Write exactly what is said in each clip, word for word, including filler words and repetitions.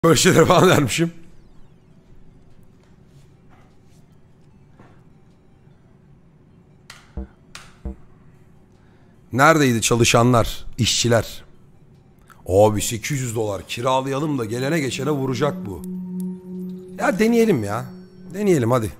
Böyle şeyler falan dermişim. Neredeydi çalışanlar, işçiler? Abi sekiz yüz dolar kiralayalım da gelene geçene vuracak bu. Ya deneyelim ya. Deneyelim hadi.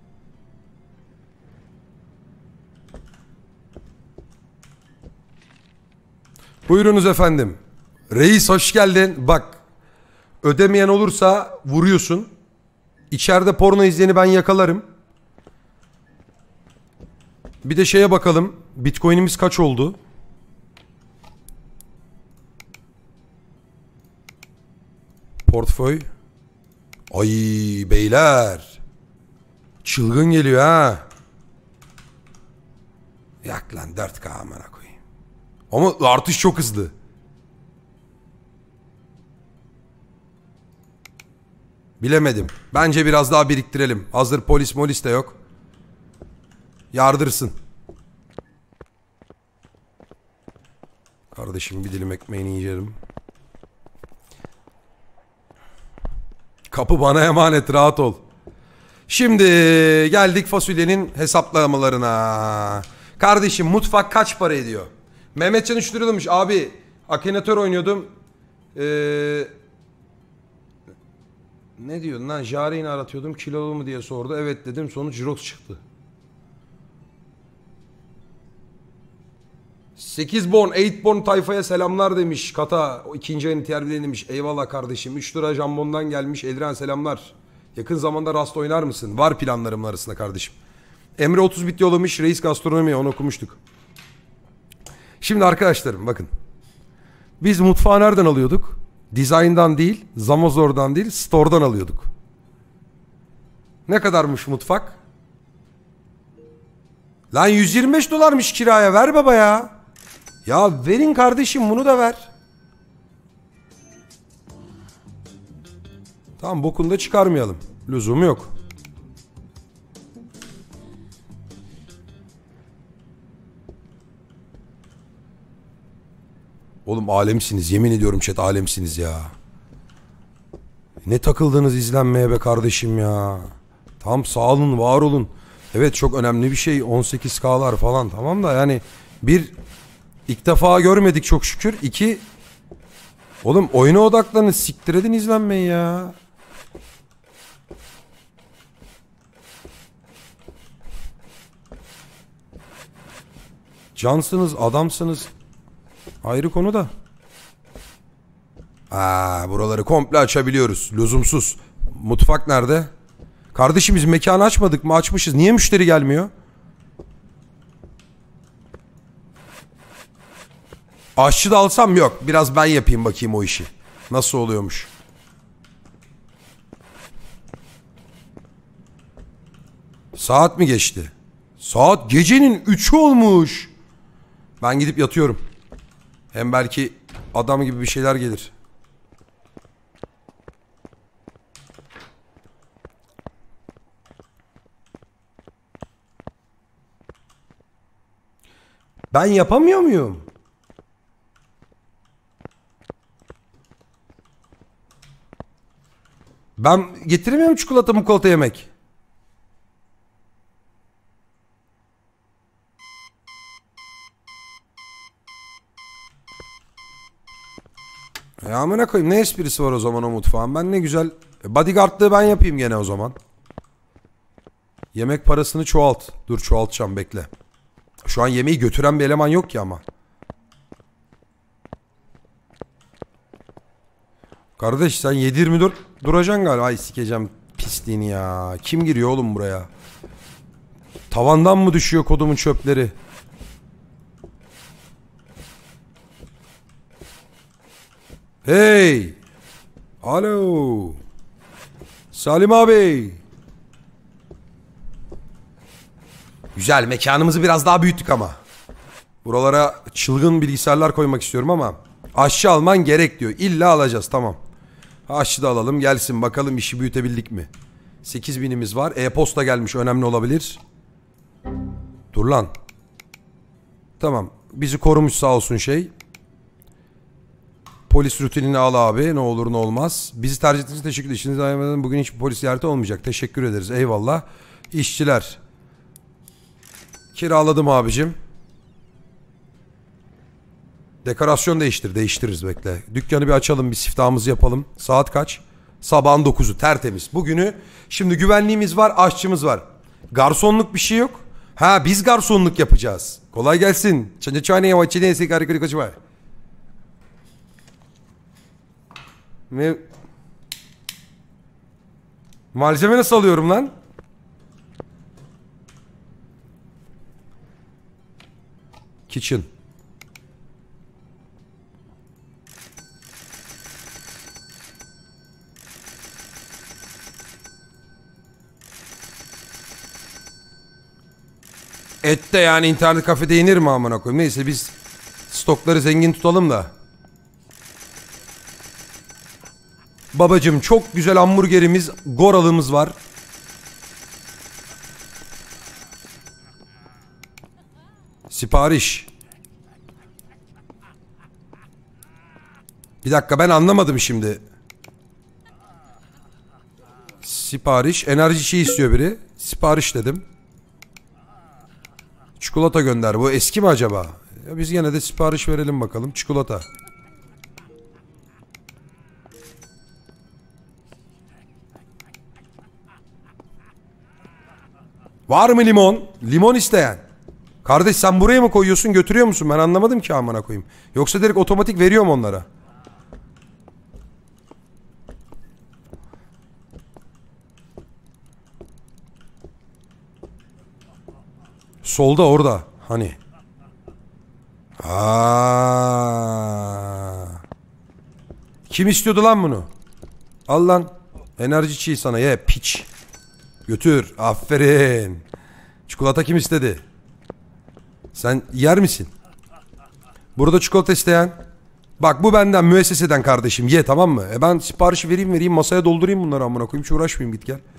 Buyurunuz efendim. Reis hoş geldin. Bak ödemeyen olursa vuruyorsun. İçeride porno izleyeni ben yakalarım. Bir de şeye bakalım. Bitcoin'imiz kaç oldu? Portföy. Ay beyler. Çılgın geliyor ha. Yak lan dört K amına koyayım. Ama artış çok hızlı. Bilemedim. Bence biraz daha biriktirelim. Hazır polis molis de yok. Yardırsın. Kardeşim bir dilim ekmeğini yiyeceğim. Kapı bana emanet, rahat ol. Şimdi geldik fasulyenin hesaplamalarına. Kardeşim mutfak kaç para ediyor? Mehmetcan üç lira demiş. Abi Akinator oynuyordum. Ee, ne diyordun lan? Jare'yi aratıyordum. Kilolu mu diye sordu. Evet dedim. Sonuç Jirox çıktı. sekiz born, sekiz born tayfaya selamlar demiş. Kata o ikinci ayını terbiye demiş. Eyvallah kardeşim. üç lira jambondan gelmiş. Eldiren selamlar. Yakın zamanda Rast oynar mısın? Var planlarım arasında kardeşim. Emre otuz bit yollamış. Reis gastronomi, onu okumuştuk. Şimdi arkadaşlarım bakın. Biz mutfağı nereden alıyorduk? Design'dan değil, Zamazor'dan değil, Store'dan alıyorduk. Ne kadarmış mutfak? Lan yüz yirmi beş dolarmış kiraya, ver baba ya. Ya verin kardeşim, bunu da ver. Tamam, bokunu da çıkarmayalım. Lüzumu yok. Oğlum alemsiniz, yemin ediyorum chat, alemsiniz ya. Ne takıldınız izlenmeye be kardeşim ya. Tam sağ olun, var olun. Evet çok önemli bir şey, on sekiz K'lar falan, tamam da yani bir ilk defa görmedik çok şükür. İki oğlum oyuna odaklanın, siktir edin izlenmeyi ya. Cansınız, adamsınız. Ayrı konu da. Aa, buraları komple açabiliyoruz. Lüzumsuz. Mutfak nerede? Kardeşim biz mekanı açmadık mı? Açmışız. Niye müşteri gelmiyor? Aşçı da alsam yok. Biraz ben yapayım bakayım o işi. Nasıl oluyormuş? Saat mi geçti? Saat gecenin üçü olmuş. Ben gidip yatıyorum. Hem belki adam gibi bir şeyler gelir. Ben yapamıyor muyum? Ben getiremiyorum çikolata mukolata yemek. Ya amına koyayım, ne esprisi var o zaman o mutfağın? Ben ne güzel bodyguardlığı ben yapayım gene o zaman. Yemek parasını çoğalt. Dur çoğaltacağım, bekle. Şu an yemeği götüren bir eleman yok ki ama. Kardeş sen yedi yirmi dört duracaksın galiba. Ay sikeceğim pisliğini ya. Kim giriyor oğlum buraya? Tavandan mı düşüyor kodumun çöpleri? Hey! Alo! Salim abi! Güzel, mekanımızı biraz daha büyüttük ama. Buralara çılgın bilgisayarlar koymak istiyorum ama aşçı alman gerek diyor. İlla alacağız, tamam. Aşçı da alalım gelsin, bakalım işi büyütebildik mi? sekiz binimiz var. E-posta gelmiş, önemli olabilir. Dur lan. Tamam, bizi korumuş sağ olsun şey. Polis rutinini al abi. Ne olur ne olmaz. Bizi tercih ettiğiniz için teşekkür ederiz. İşinizi ayırmadan bugün hiçbir polis ziyareti olmayacak. Teşekkür ederiz. Eyvallah. İşçiler. Kiraladım abicim. Dekorasyon değiştir. Değiştiririz bekle. Dükkanı bir açalım. Bir siftahımızı yapalım. Saat kaç? Sabahın dokuzu. Tertemiz. Bugünü şimdi güvenliğimiz var. Aşçımız var. Garsonluk bir şey yok. Ha biz garsonluk yapacağız. Kolay gelsin. Çanca çaneye vaçine esik harika kaçı var. Ne? Malzeme nasıl alıyorum lan? Kitchen. Et de yani internet kafede yenir mi amına koyayım? Neyse biz stokları zengin tutalım da. Babacım çok güzel hamburgerimiz, goralımız var. Sipariş. Bir dakika ben anlamadım şimdi. Sipariş. Enerji şey istiyor biri. Sipariş dedim. Çikolata gönder. Bu eski mi acaba? Ya biz yine de sipariş verelim bakalım. Çikolata. Var mı limon? Limon isteyen. Kardeş sen buraya mı koyuyorsun götürüyor musun? Ben anlamadım ki amına koyayım. Yoksa direkt otomatik veriyorum onlara. Solda orada. Hani. Aa. Kim istiyordu lan bunu? Al lan. Enerji çiğ sana ye piç. Götür. Aferin. Çikolata kim istedi? Sen yer misin? Burada çikolata isteyen. Bak bu benden müesseseden kardeşim ye tamam mı? E ben siparişi vereyim vereyim masaya doldurayım bunları amına koyayım. Hiç uğraşmayayım git gel.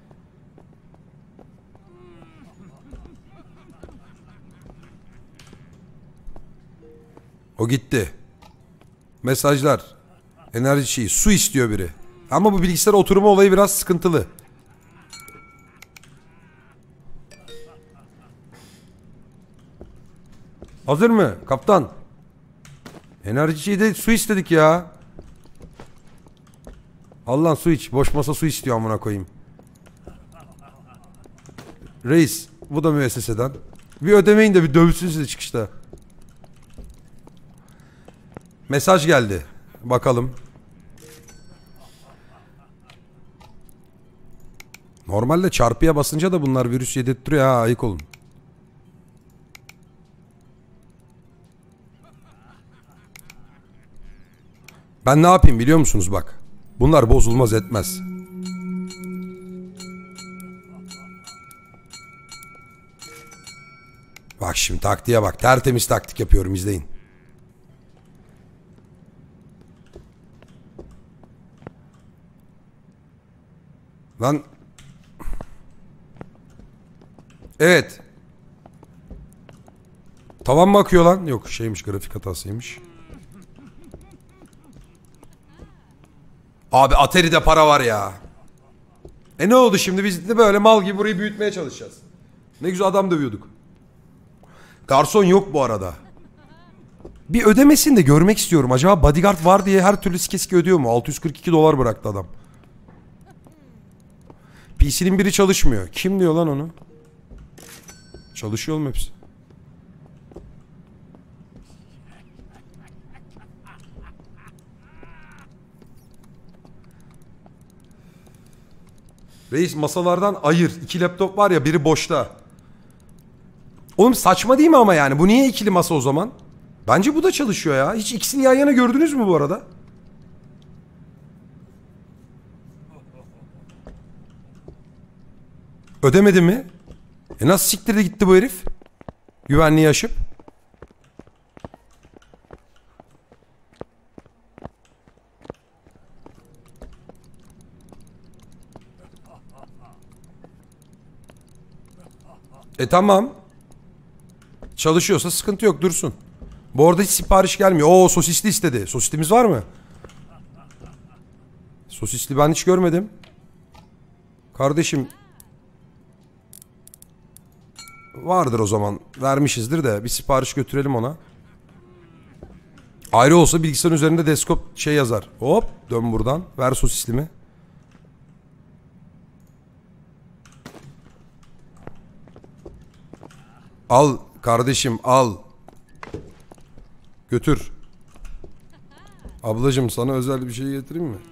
O gitti. Mesajlar. Enerji şeyi. Su istiyor biri. Ama bu bilgisayar oturma olayı biraz sıkıntılı. Hazır mı kaptan? Enerji şeyi de su istedik ya. Al lan su iç. Boş masa su istiyor amına koyayım. Reis. Bu da müesseseden. Bir ödemeyin de bir dövsün sizi çıkışta. Mesaj geldi. Bakalım. Normalde çarpıya basınca da bunlar virüs yedirttiriyor ha ayık olun. Ben ne yapayım biliyor musunuz bak. Bunlar bozulmaz etmez. Bak şimdi taktiğe bak. Tertemiz taktik yapıyorum izleyin. Lan. Evet. Tavan mı akıyor lan? Yok şeymiş grafik hatasıymış. Abi Atari'de para var ya. E ne oldu şimdi biz de böyle mal gibi burayı büyütmeye çalışacağız. Ne güzel adam dövüyorduk. Garson yok bu arada. Bir ödemesini de görmek istiyorum. Acaba bodyguard var diye her türlü sikeski ödüyor mu? altı yüz kırk iki dolar bıraktı adam. P C'nin biri çalışmıyor. Kim diyor lan onu? Çalışıyor mu hepsi? Reis masalardan ayır. İki laptop var ya biri boşta. Oğlum saçma değil mi ama yani? Bu niye ikili masa o zaman? Bence bu da çalışıyor ya. Hiç ikisini yan yana gördünüz mü bu arada? Ödemedi mi? E nasıl siktirdi gitti bu herif? Güvenliği aşıp. E tamam. Çalışıyorsa sıkıntı yok dursun. Bu arada hiç sipariş gelmiyor. Oo, sosisli istedi. Sosislimiz var mı? Sosisli ben hiç görmedim. Kardeşim. Vardır o zaman. Vermişizdir de bir sipariş götürelim ona. Ayrı olsa bilgisayarın üzerinde desktop şey yazar. Hop dön buradan. Ver sosislimi. Al kardeşim al. Götür. Ablacığım sana özel bir şey getireyim mi?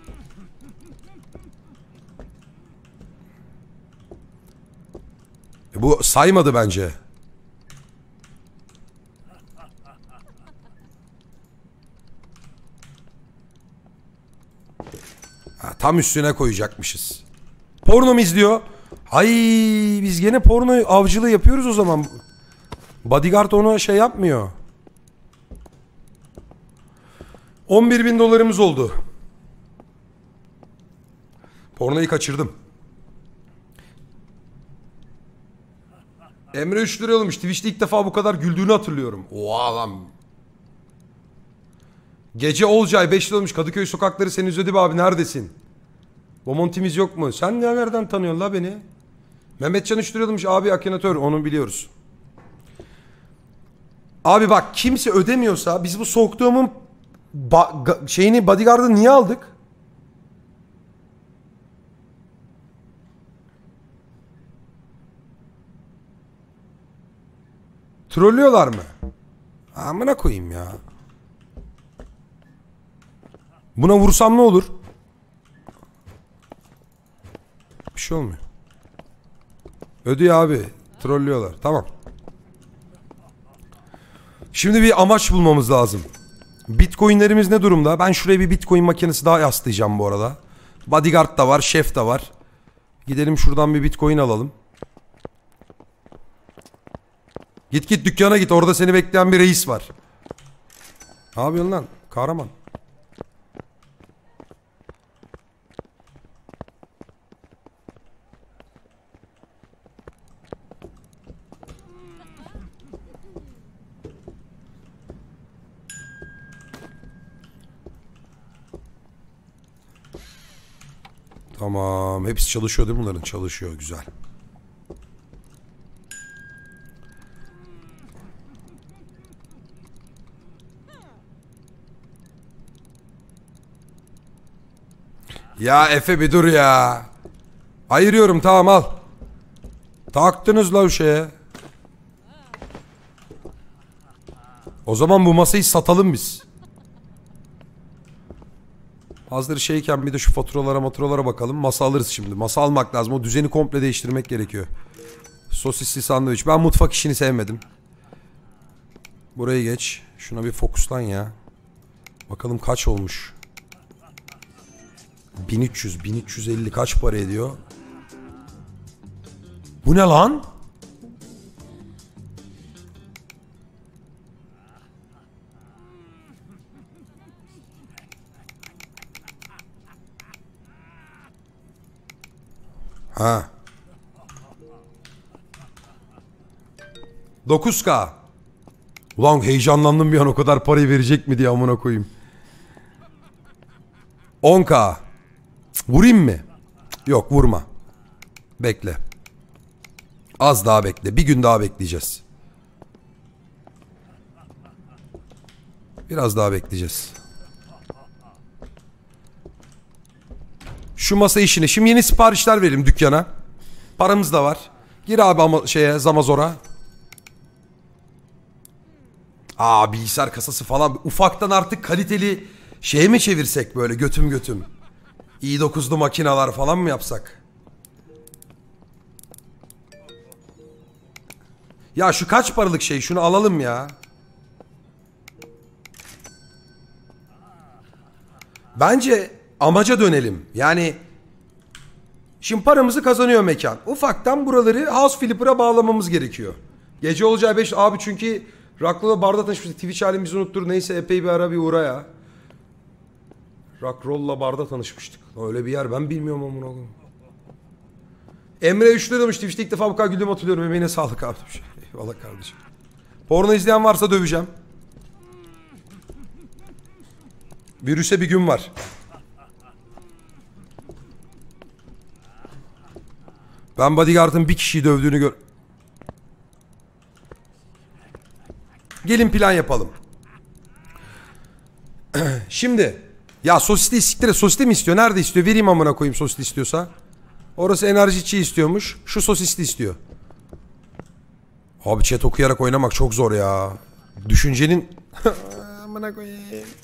E bu saymadı bence. Ha, tam üstüne koyacakmışız. Porno mu izliyor? Ay biz gene porno avcılığı yapıyoruz o zaman. Bodyguard onu şey yapmıyor. on bir bin dolarımız oldu. Pornoyu kaçırdım. Emre üç lira olmuş. Twitch'te ilk defa bu kadar güldüğünü hatırlıyorum. Oha lan. Gece Olcay beş lira olmuş. Kadıköy sokakları seni özledi be abi, neredesin? Bomonti'miz yok mu? Sen nereden tanıyorsun la beni? Mehmetcan üç lira olmuş. Abi Akinator, onu biliyoruz. Abi bak, kimse ödemiyorsa biz bu soğuktuğumun şeyini, bodyguard'ı niye aldık? Trollüyorlar mı? Amına koyayım ya. Buna vursam ne olur? Bir şey olmuyor. Ödüyor abi. Trollüyorlar. Tamam. Şimdi bir amaç bulmamız lazım. Bitcoin'lerimiz ne durumda? Ben şuraya bir Bitcoin makinesi daha yaslayacağım bu arada. Bodyguard da var, şef de var. Gidelim şuradan bir Bitcoin alalım. Git git dükkana git. Orada seni bekleyen bir reis var. Ne yapıyorsun lan? Kahraman. Tamam. Hepsi çalışıyor değil mi bunların? Çalışıyor. Güzel. Ya Efe bir dur ya. Ayırıyorum, tamam al. Taktınız la şeye. O zaman bu masayı satalım biz. Hazır şeyken bir de şu faturalara maturalara bakalım. Masa alırız şimdi. Masa almak lazım. O düzeni komple değiştirmek gerekiyor. Sosisli sandviç. Ben mutfak işini sevmedim. Buraya geç. Şuna bir fokuslan ya. Bakalım kaç olmuş. bin üç yüz, bin üç yüz elli kaç para ediyor? Bu ne lan? Ha. dokuz K. Ulan heyecanlandım bir an, o kadar parayı verecek mi diye amına koyayım. on K. Vurayım mı? Yok vurma. Bekle. Az daha bekle. Bir gün daha bekleyeceğiz. Biraz daha bekleyeceğiz. Şu masa işini. Şimdi yeni siparişler verelim dükkana. Paramız da var. Gir abi ama şeye, Zamazor'a. Aa, bilgisayar kasası falan. Ufaktan artık kaliteli şeye mi çevirsek böyle götüm götüm? i dokuzlu makineler falan mı yapsak? Ya şu kaç paralık şey, şunu alalım ya. Bence amaca dönelim. Yani şimdi paramızı kazanıyor mekan. Ufaktan buraları House Flipper'a bağlamamız gerekiyor. Gece olacağı beş abi, çünkü Rockroll'la barda tanışmıştık. Twitch halimizi unuttur. Neyse epey bir ara bir uğra ya. Rockroll'la barda tanışmıştık. Öyle bir yer ben bilmiyorum amına koyayım. Emre üç lira demiş. Twitch'te ilk defa bu kadar güldüğümü hatırlıyorum. Emeğine sağlık abi. Eyvallah kardeşim. Porno izleyen varsa döveceğim. Virüse bir gün var. Ben bodyguard'ın bir kişiyi dövdüğünü gör... Gelin plan yapalım. Şimdi... Ya sosisli siktire, sosisli mi istiyor? Nerede istiyor? Vereyim amına koyayım sosisli istiyorsa. Orası enerjiçi istiyormuş. Şu sosisli istiyor. Abi chat okuyarak oynamak çok zor ya. Düşüncenin... amına koyayım.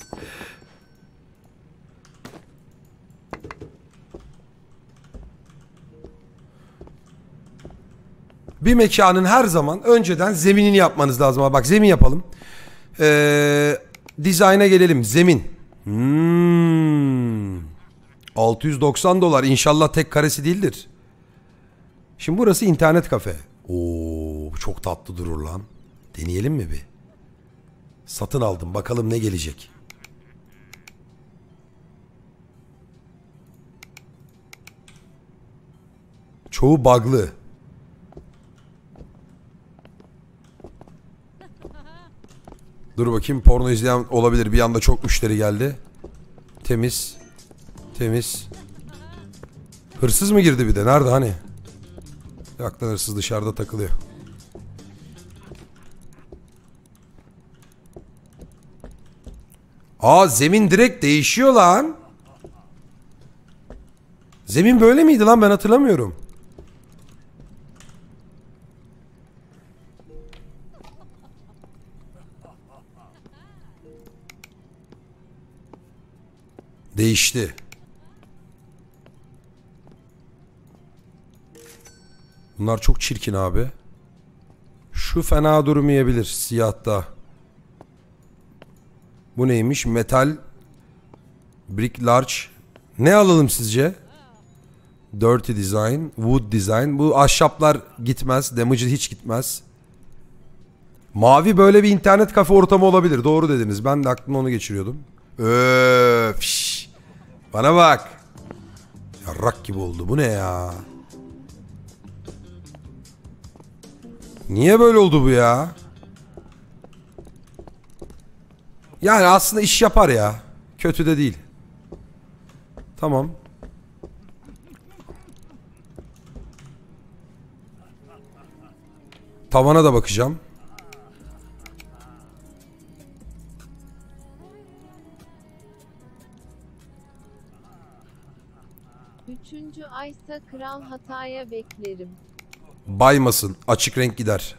Bir mekanın her zaman önceden zeminini yapmanız lazım. Bak zemin yapalım. Ee, Dizayna gelelim. Zemin. Hmm. altı yüz doksan dolar. İnşallah tek karesi değildir. Şimdi burası internet kafe. Oo, çok tatlı durur lan. Deneyelim mi bir? Satın aldım. Bakalım ne gelecek. Çoğu bug'lı. Dur bakayım, porno izleyen olabilir. Bir anda çok müşteri geldi. Temiz. Temiz. Hırsız mı girdi bir de? Nerede hani? Yaktan hırsız dışarıda takılıyor. Aa, zemin direkt değişiyor lan. Zemin böyle miydi lan, ben hatırlamıyorum. Değişti. Bunlar çok çirkin abi. Şu fena durmayabilir siyahta. Bu neymiş? Metal brick large. Ne alalım sizce? Dirty design, wood design. Bu ahşaplar gitmez. Damage hiç gitmez. Mavi böyle bir internet kafe ortamı olabilir. Doğru dediniz. Ben de aklımda onu geçiriyordum. Öf. Şş. Bana bak. Yarrak gibi oldu. Bu ne ya? Niye böyle oldu bu ya? Yani aslında iş yapar ya. Kötü de değil. Tamam. Tavana da bakacağım. Üçüncü aysa kral hataya beklerim. Baymasın. Açık renk gider.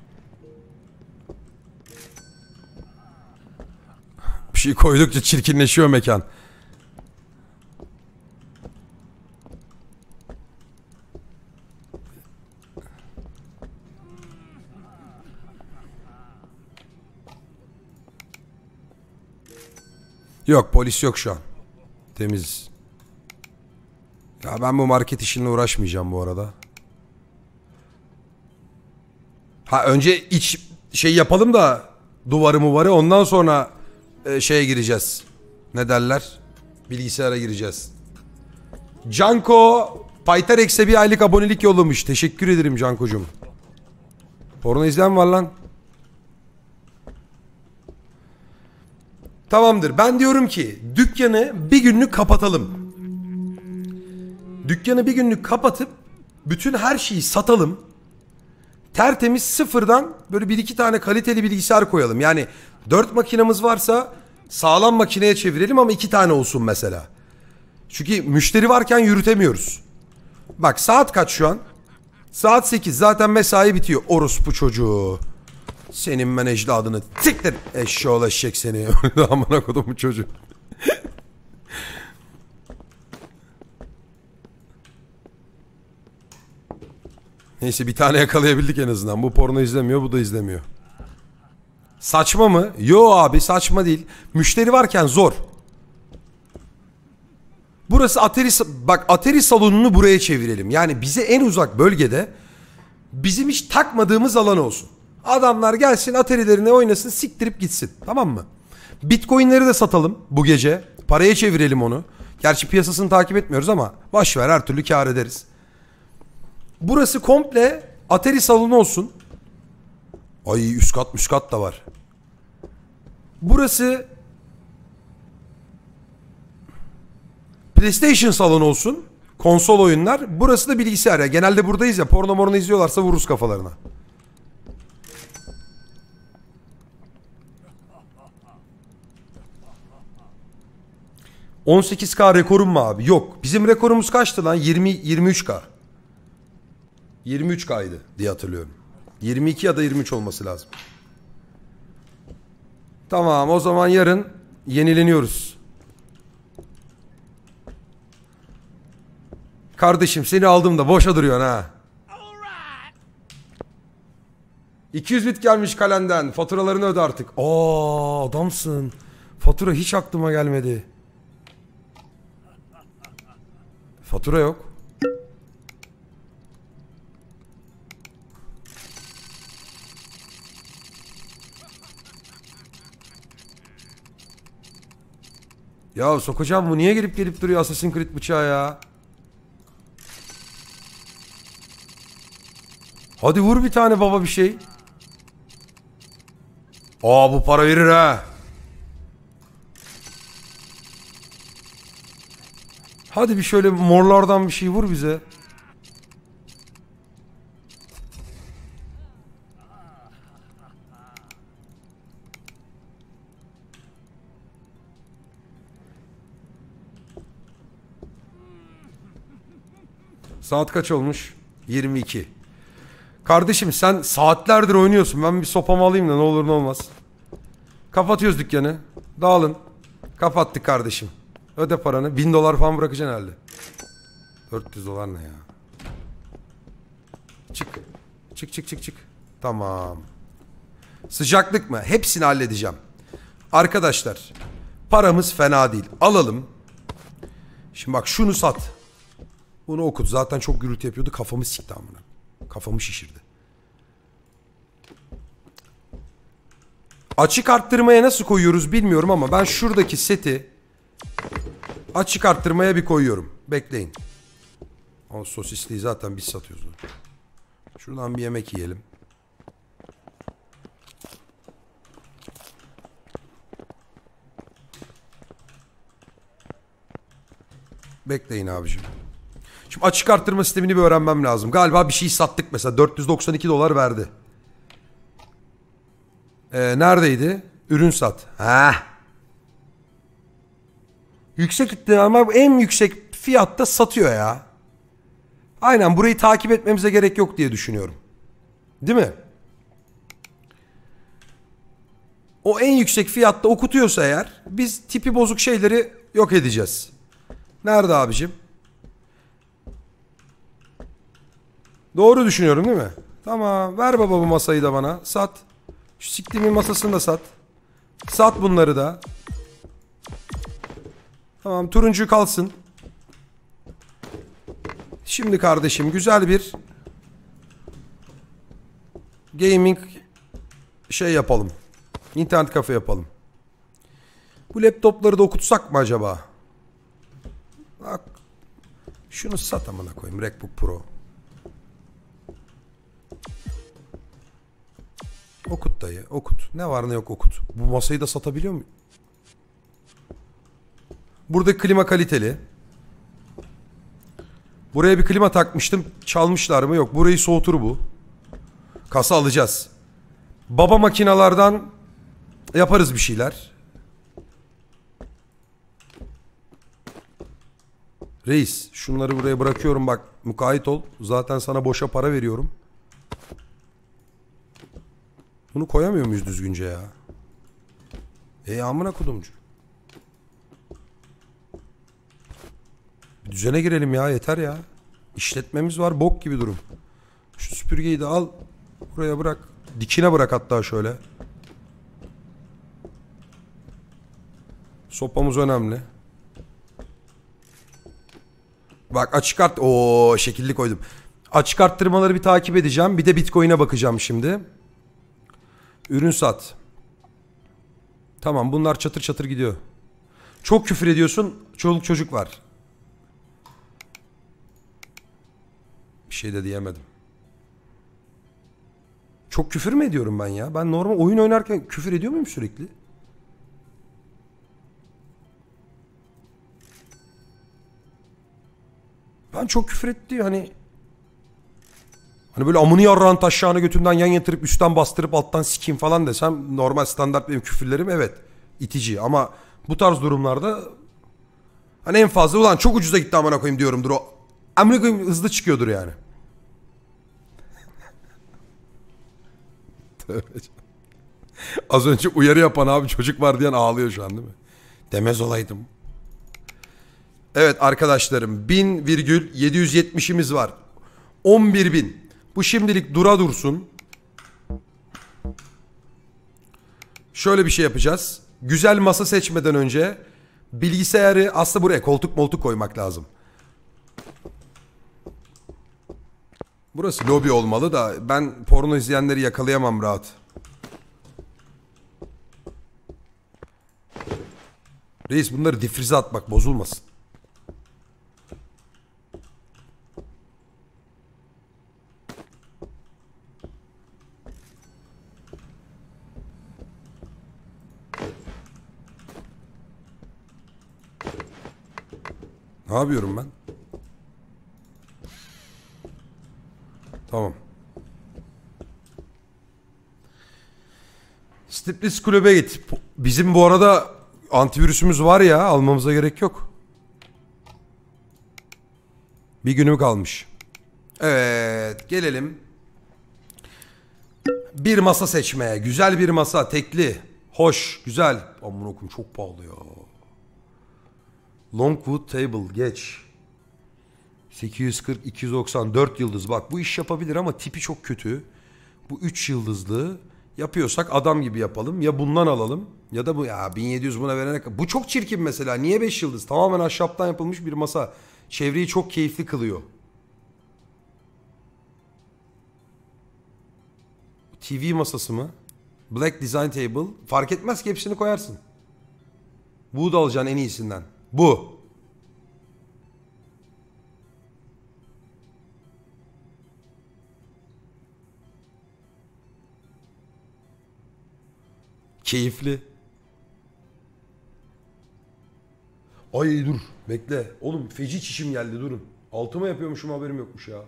Bir şey koydukça çirkinleşiyor mekan. Yok, polis yok şu an. Temiz. Ya ben bu market işinle uğraşmayacağım bu arada. Ha, önce iç şey yapalım da duvarı muvarı, ondan sonra e, şeye gireceğiz. Ne derler? Bilgisayara gireceğiz. Canko Paytarex'e bir aylık abonelik yollamış. Teşekkür ederim Canko'cum. Porno izleyen var lan. Tamamdır. Ben diyorum ki dükkanı bir günlük kapatalım. Dükkanı bir günlük kapatıp bütün her şeyi satalım. Tertemiz sıfırdan böyle bir iki tane kaliteli bilgisayar koyalım. Yani dört makinamız varsa sağlam makineye çevirelim ama iki tane olsun mesela. Çünkü müşteri varken yürütemiyoruz. Bak saat kaç şu an? Saat sekiz. Zaten mesai bitiyor. Orospu çocuğu. Senin ben ecdadını siktir. Eşşoğlu eşek seni. Amına kodumun çocuğu. Neyse bir tane yakalayabildik en azından. Bu porno izlemiyor, bu da izlemiyor. Saçma mı? Yo abi, saçma değil. Müşteri varken zor. Burası Atari, bak Atari salonunu buraya çevirelim. Yani bize en uzak bölgede bizim hiç takmadığımız alan olsun. Adamlar gelsin Atari'lerine oynasın, siktirip gitsin. Tamam mı? Bitcoin'leri de satalım bu gece. Paraya çevirelim onu. Gerçi piyasasını takip etmiyoruz ama boşver, her türlü kâr ederiz. Burası komple Atari salonu olsun. Ay, üst kat üst kat da var. Burası PlayStation salonu olsun. Konsol oyunlar. Burası da bilgisayar ya. Genelde buradayız ya. Porno morno izliyorlarsa vururuz kafalarına. on sekiz K rekorum mu abi? Yok. Bizim rekorumuz kaçtı lan? yirmi yirmi üç K. yirmi üç K'ydı diye hatırlıyorum. yirmi iki ya da yirmi üç olması lazım. Tamam, o zaman yarın yenileniyoruz. Kardeşim seni aldım da boşa duruyorsun ha. iki yüz bit gelmiş kalenden. Faturalarını öde artık. Aa, adamsın. Fatura hiç aklıma gelmedi. Fatura yok. Ya sokacağım, bu niye gelip gelip duruyor Assassin's Creed bıçağı ya? Hadi vur bir tane baba bir şey. Aa, bu para verir ha. Hadi bir şöyle morlardan bir şey vur bize. Saat kaç olmuş? yirmi iki. Kardeşim sen saatlerdir oynuyorsun. Ben bir sopamı alayım da ne olur ne olmaz. Kapatıyoruz dükkanı. Dağılın. Kapattık kardeşim. Öde paranı. bin dolar falan bırakacaksın herhalde. dört yüz dolar ne ya? Çık. Çık çık çık çık. Tamam. Sıcaklık mı? Hepsini halledeceğim. Arkadaşlar. Paramız fena değil. Alalım. Şimdi bak şunu sat. Bunu okut. Zaten çok gürültü yapıyordu. Kafamı sikti amına. Kafamı şişirdi. Açık arttırmaya nasıl koyuyoruz bilmiyorum ama ben şuradaki seti açık arttırmaya bir koyuyorum. Bekleyin. O sosisliği zaten biz satıyoruz. Şuradan bir yemek yiyelim. Bekleyin abicim. Şimdi açık arttırma sistemini bir öğrenmem lazım. Galiba bir şey sattık mesela. dört yüz doksan iki dolar verdi. Ee, neredeydi? Ürün sat. Ha. Yüksek gitti ama en yüksek fiyatta satıyor ya. Aynen, burayı takip etmemize gerek yok diye düşünüyorum. Değil mi? O en yüksek fiyatta okutuyorsa eğer biz tipi bozuk şeyleri yok edeceğiz. Nerede abicim? Doğru düşünüyorum değil mi? Tamam, ver baba bu masayı da bana. Sat. Şu siktiğimin masasını da sat. Sat bunları da. Tamam, turuncu kalsın. Şimdi kardeşim güzel bir gaming şey yapalım. İnternet kafe yapalım. Bu laptopları da okutsak mı acaba? Bak. Şunu sat amına koyayım. MacBook Pro. Okut dayı, okut. Ne var ne yok okut. Bu masayı da satabiliyor muyum? Burada klima kaliteli. Buraya bir klima takmıştım. Çalmışlar mı? Yok. Burayı soğutur bu. Kasa alacağız. Baba makinalardan yaparız bir şeyler. Reis, şunları buraya bırakıyorum bak. Mukayyet ol. Zaten sana boşa para veriyorum. Bunu koyamıyor muyuz düzgünce ya? E amına kodumcu. Bir düzene girelim ya, yeter ya. İşletmemiz var, bok gibi durum. Şu süpürgeyi de al. Buraya bırak. Dikine bırak hatta şöyle. Sopamız önemli. Bak açık art... Oo, şekilli koydum. Açık arttırmaları bir takip edeceğim. Bir de Bitcoin'e bakacağım şimdi. Ürün sat. Tamam, bunlar çatır çatır gidiyor. Çok küfür ediyorsun. Çoluk çocuk var. Bir şey de diyemedim. Çok küfür mü ediyorum ben ya? Ben normal oyun oynarken küfür ediyor muyum sürekli? Ben çok küfür etti hani. Hani böyle amını yarrağın taşağını götünden yan yatırıp üstten bastırıp alttan sikeyim falan desem normal standart benim küfürlerim evet itici ama bu tarz durumlarda hani en fazla ulan çok ucuza gitti amına koyayım diyorumdur o. Amına koyayım hızlı çıkıyordur yani. Az önce uyarı yapan abi çocuk var diyen ağlıyor şu an değil mi? Demez olaydım. Evet arkadaşlarım bin virgül yedi yüz yetmişimiz var. on bir bin. Bu şimdilik dura dursun. Şöyle bir şey yapacağız. Güzel masa seçmeden önce bilgisayarı aslında buraya koltuk moltuk koymak lazım. Burası lobi olmalı da ben porno izleyenleri yakalayamam rahat. Reis bunları difrize atmak bozulmasın. Ne yapıyorum ben? Tamam. Stiplis kulübe git. Bizim bu arada antivirüsümüz var ya almamıza gerek yok. Bir günüm kalmış. Evet gelelim. Bir masa seçmeye. Güzel bir masa tekli. Hoş güzel. Aman okum çok pahalı ya. Longwood Table geç. sekiz yüz kırk iki yüz doksan dört yıldız. Bak bu iş yapabilir ama tipi çok kötü. Bu üç yıldızlı. Yapıyorsak adam gibi yapalım. Ya bundan alalım ya da bu ya bin yedi yüz buna verene. Bu çok çirkin mesela. Niye beş yıldız? Tamamen ahşaptan yapılmış bir masa. Çevreyi çok keyifli kılıyor. T V masası mı? Black Design Table. Fark etmez ki hepsini koyarsın. Bu da alacaksın en iyisinden. Bu. Keyifli. Ay dur bekle. Oğlum feci çişim geldi durun. Altıma yapıyormuşum haberim yokmuş ya.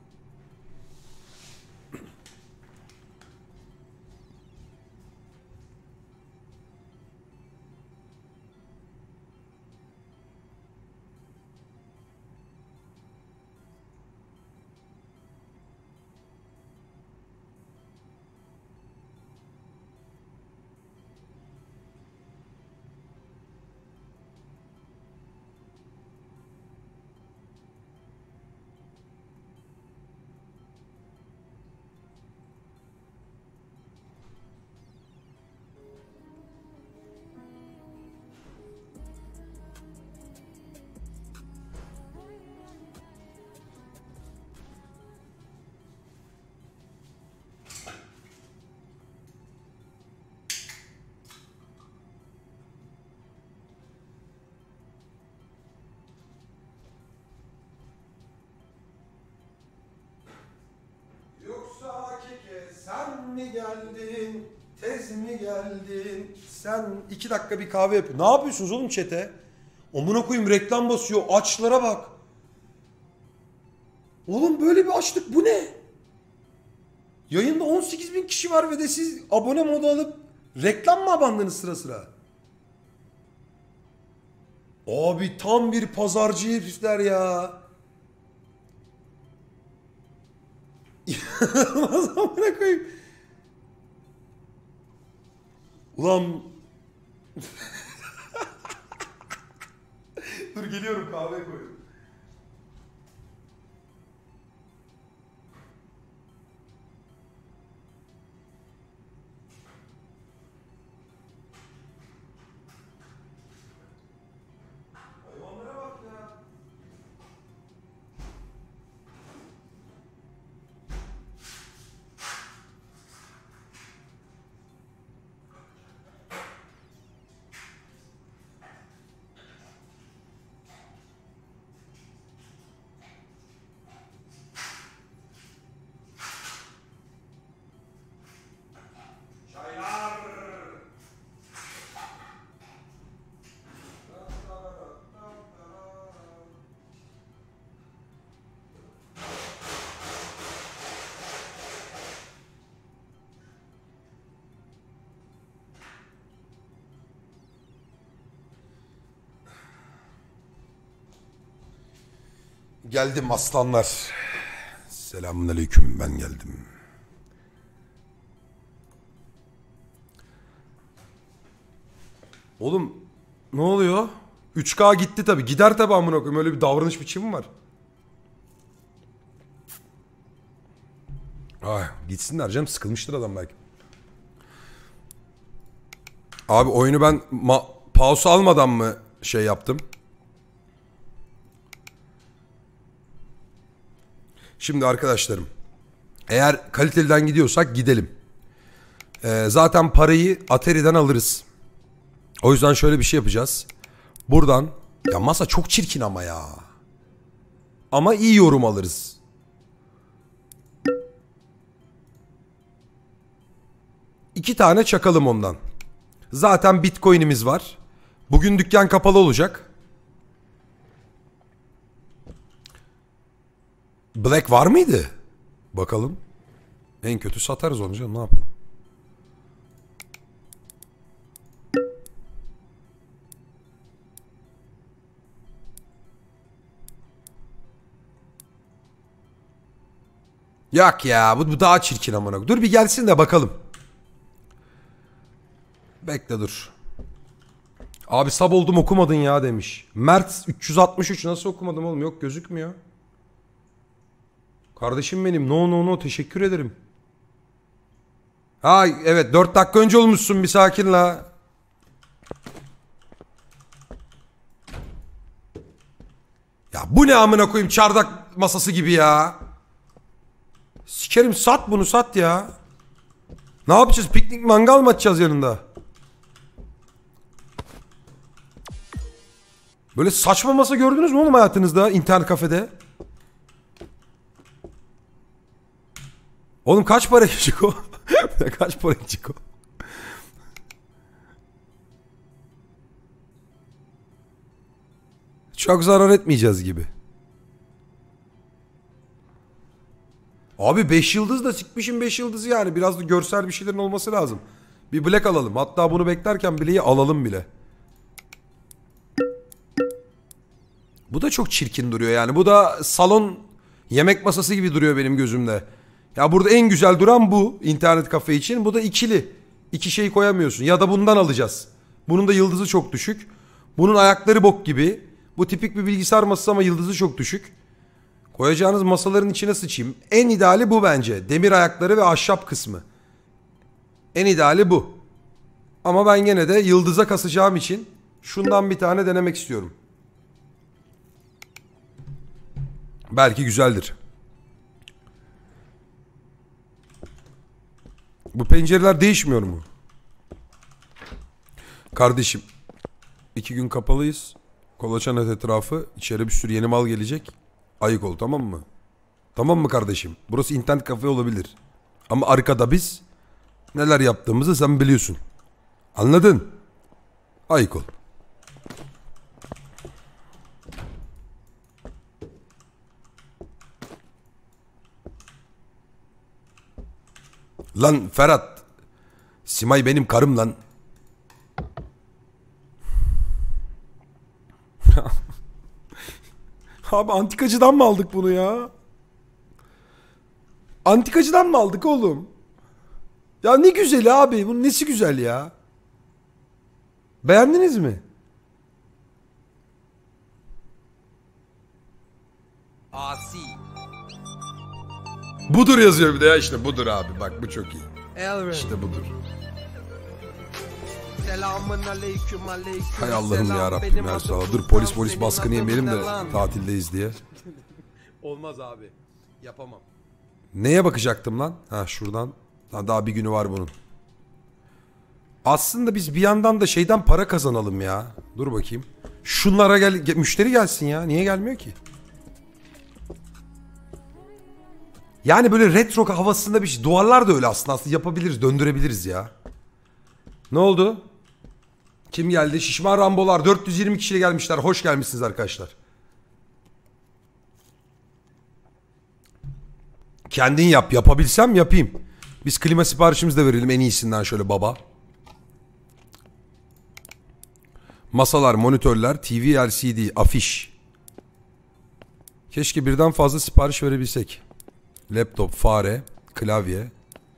Sen mi geldin? Tez mi geldin? Sen iki dakika bir kahve yapıyor. Ne yapıyorsunuz oğlum chat'e? Amına koyayım reklam basıyor. Açlara bak. Oğlum böyle bir açlık bu ne? Yayında on sekiz bin kişi var ve de siz abone modu alıp reklam mı abandınız sıra sıra? Abi tam bir pazarcı herifler ya. Amına koyayım. Ulan dur geliyorum kahve koyuyorum. Hayvanlara bak ya. Geldim aslanlar. Selamünaleyküm, ben geldim. Oğlum ne oluyor? üç K gitti tabi. Gider tabi amına koyayım. Öyle bir davranış biçimi var. Ay, gitsinler canım, sıkılmıştır adam belki. Abi oyunu ben pause almadan mı şey yaptım? Şimdi arkadaşlarım, eğer kaliteliden gidiyorsak gidelim. Ee, zaten parayı Atari'den alırız. O yüzden şöyle bir şey yapacağız. Buradan, ya masa çok çirkin ama ya. Ama iyi yorum alırız. İki tane çakalım ondan. Zaten Bitcoin'imiz var. Bugün dükkan kapalı olacak. Black var mıydı? Bakalım. En kötü satarız onu canım, ne yapalım. Yok ya, bu, bu daha çirkin amına. Dur bir gelsin de bakalım. Bekle dur. Abi sab oldum okumadın ya demiş. Mert üç yüz altmış üç nasıl okumadım oğlum, yok gözükmüyor. Kardeşim benim, no no no, teşekkür ederim. Ha evet, dört dakika önce olmuşsun, bir sakin la. Ya bu ne amına koyayım, çardak masası gibi ya. Sikerim, sat bunu, sat ya. Ne yapacağız, piknik mangal mı açacağız yanında? Böyle saçma masa gördünüz mü oğlum hayatınızda internet kafede? Oğlum kaç para geçecek o? Kaç para geçecek o? Çok zarar etmeyeceğiz gibi. Abi beş yıldız da sikmişim, beş yıldızı yani. Biraz da görsel bir şeylerin olması lazım. Bir black alalım. Hatta bunu beklerken bileği alalım bile. Bu da çok çirkin duruyor yani. Bu da salon yemek masası gibi duruyor benim gözümde. Ya burada en güzel duran bu internet kafe için. Bu da ikili. İki şey koyamıyorsun. Ya da bundan alacağız. Bunun da yıldızı çok düşük. Bunun ayakları bok gibi. Bu tipik bir bilgisayar masası ama yıldızı çok düşük. Koyacağınız masaların içine sıçayım. En ideali bu bence. Demir ayakları ve ahşap kısmı. En ideali bu. Ama ben gene de yıldıza kasacağım için şundan bir tane denemek istiyorum. Belki güzeldir. Bu pencereler değişmiyor mu? Kardeşim, iki gün kapalıyız. Kolaçan etrafı. İçeri bir sürü yeni mal gelecek. Ayık ol, tamam mı? Tamam mı kardeşim? Burası internet kafe olabilir. Ama arkada biz neler yaptığımızı sen biliyorsun. Anladın? Ayık ol. Lan Ferhat. Simay benim karım lan. Abi antikacıdan mı aldık bunu ya? Antikacıdan mı aldık oğlum? Ya ne güzeli abi. Bunun nesi güzel ya? Beğendiniz mi? Asi. Budur yazıyor bir de ya, işte budur abi. Bak bu çok iyi. Elvin. İşte budur. Selamun aleyküm aleyküm. Hay Allah'ım ya Rabbim ya sağ. Dur polis polis baskını yemeyelim de tatildeyiz diye. Olmaz abi. Yapamam. Neye bakacaktım lan? Ha şuradan. Daha bir günü var bunun. Aslında biz bir yandan da şeyden para kazanalım ya. Dur bakayım. Şunlara gel, gel müşteri gelsin ya. Niye gelmiyor ki? Yani böyle retro havasında bir şey. Duvarlar da öyle aslında. Aslında yapabiliriz, döndürebiliriz ya. Ne oldu? Kim geldi? Şişman Rambolar. dört yüz yirmi kişiyle gelmişler. Hoş gelmişsiniz arkadaşlar. Kendin yap. Yapabilsem yapayım. Biz klima siparişimizi de verelim en iyisinden şöyle baba. Masalar, monitörler, T V, L C D, afiş. Keşke birden fazla sipariş verebilsek. Laptop, fare, klavye,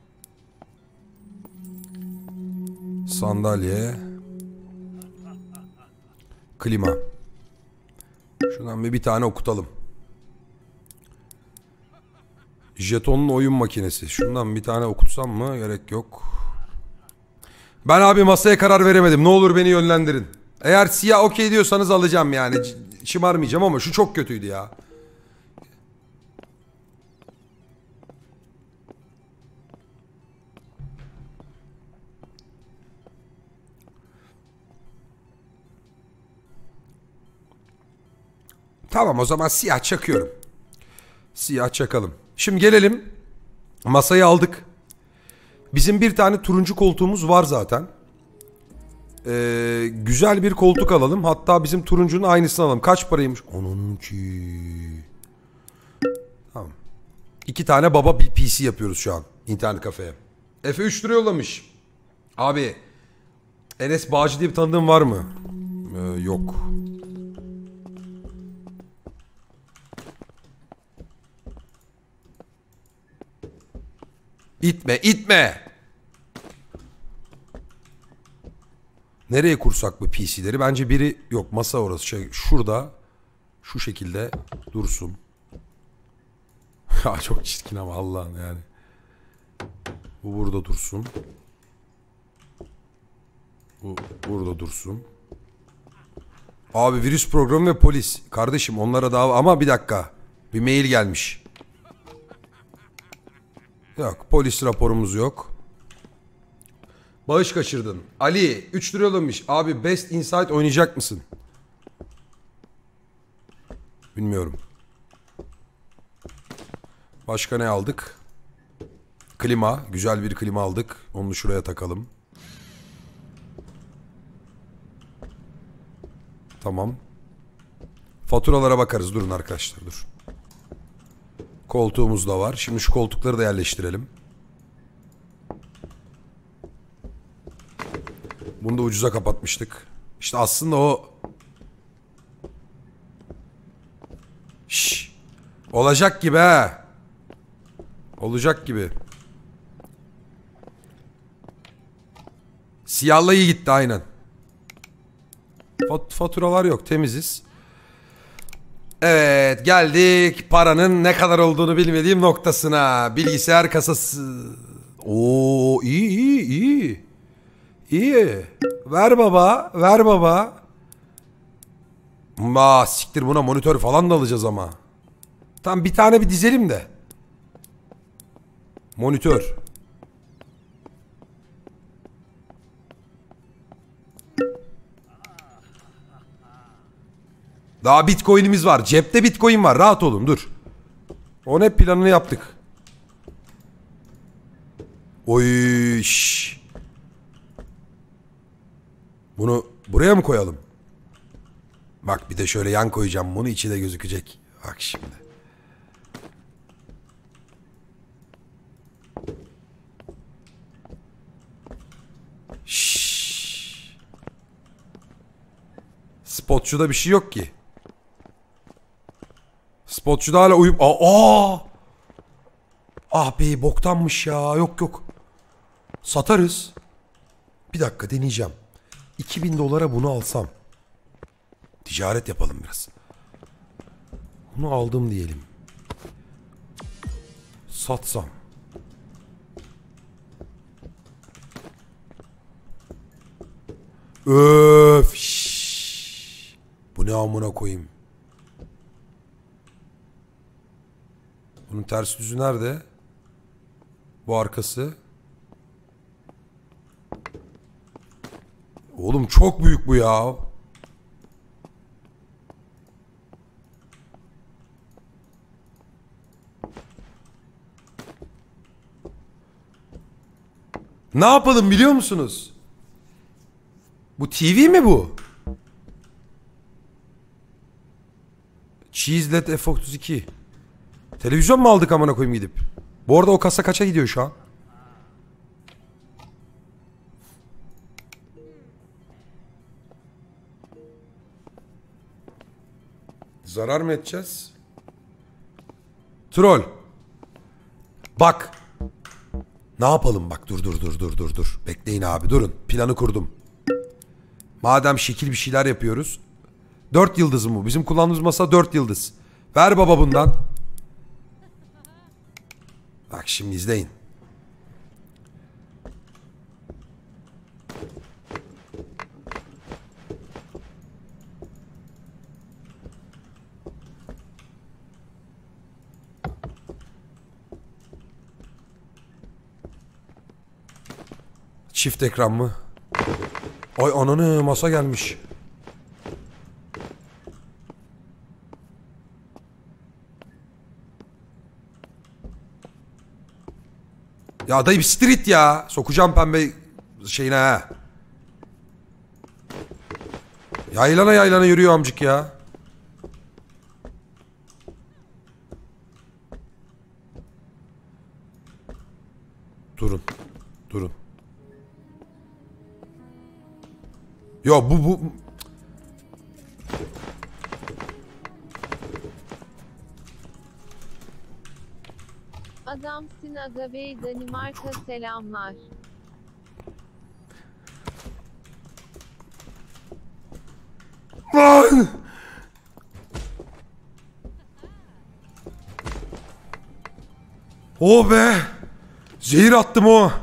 sandalye, klima. Şundan bir, bir tane okutalım. Jetonlu oyun makinesi. Şundan bir tane okutsam mı? Gerek yok. Ben abi masaya karar veremedim. Ne olur beni yönlendirin. Eğer siyah okey diyorsanız alacağım yani. Şımarmayacağım ama şu çok kötüydü ya. Tamam, o zaman siyah çakıyorum. Siyah çakalım. Şimdi gelelim. Masayı aldık. Bizim bir tane turuncu koltuğumuz var zaten. Ee, güzel bir koltuk alalım. Hatta bizim turuncunun aynısını alalım. Kaç paraymış? Onun ki. Tamam. İki tane baba P C yapıyoruz şu an. İnternet kafeye. Efe üç lira yollamış. Abi. Enes Bağcı diye bir tanıdığın var mı? Ee, yok. İtme, itme. Nereye kursak bu P C'leri? Bence biri yok, masa orası şey şurada şu şekilde dursun. Ya çok çirkin ama Allah'ım yani. Bu burada dursun. Bu burada dursun. Abi virüs programı ve polis. Kardeşim onlara daha ama bir dakika. Bir mail gelmiş. Yok, polis raporumuz yok. Bağış kaçırdın. Ali üç lira yollamış. Abi Best Inside oynayacak mısın? Bilmiyorum. Başka ne aldık? Klima. Güzel bir klima aldık. Onu şuraya takalım. Tamam. Faturalara bakarız. Durun arkadaşlar, dur. Koltuğumuz da var. Şimdi şu koltukları da yerleştirelim. Bunu da ucuza kapatmıştık. İşte aslında o... Şşş. Olacak gibi ha. Olacak gibi. Siyahla iyi gitti aynen. Fat faturalar yok, temiziz. Evet, geldik paranın ne kadar olduğunu bilmediğim noktasına. Bilgisayar kasası. Oo, iyi iyi iyi. İyi. Ver baba, ver baba. Ma siktir, buna monitör falan da alacağız ama. Tam bir tane bir dizelim de. Monitör. Daha Bitcoin'imiz var. Cepte Bitcoin var. Rahat olun, dur. Onun hep planını yaptık. Oy. Şş. Bunu buraya mı koyalım? Bak bir de şöyle yan koyacağım. Bunu içi de gözükecek. Bak şimdi. Şşş. Spotçuda bir şey yok ki. Spotçuda hala uyup... Aa! Ah be, boktanmış ya. Yok yok. Satarız. Bir dakika deneyeceğim. iki bin dolara bunu alsam. Ticaret yapalım biraz. Bunu aldım diyelim. Satsam. Öf. Şş. Bu ne amına koyayım. Bunun ters düzü nerede? Bu arkası. Oğlum çok büyük bu ya. Ne yapalım biliyor musunuz? Bu T V mi bu? Cheese L E D F otuz iki. Televizyon mu aldık amına koyayım gidip? Bu arada o kasa kaça gidiyor şu an? Zarar mı edeceğiz? Troll. Bak. Ne yapalım bak, dur dur dur dur dur dur. Bekleyin abi, durun. Planı kurdum. Madem şekil bir şeyler yapıyoruz. Dört yıldız mı bu? Bizim kullandığımız masa dört yıldız. Ver baba bundan. Bak şimdi izleyin. Çift ekran mı? Ay ananı, masa gelmiş. Ya dayı bir street ya. Sokacağım pembe şeyine ha. Yaylana yaylana yürüyor amcık ya. Durun. Durun. Yo bu bu... Adamsın Aga Bey Danimarka selamlar. Lan! Oh be! Zehir attım o.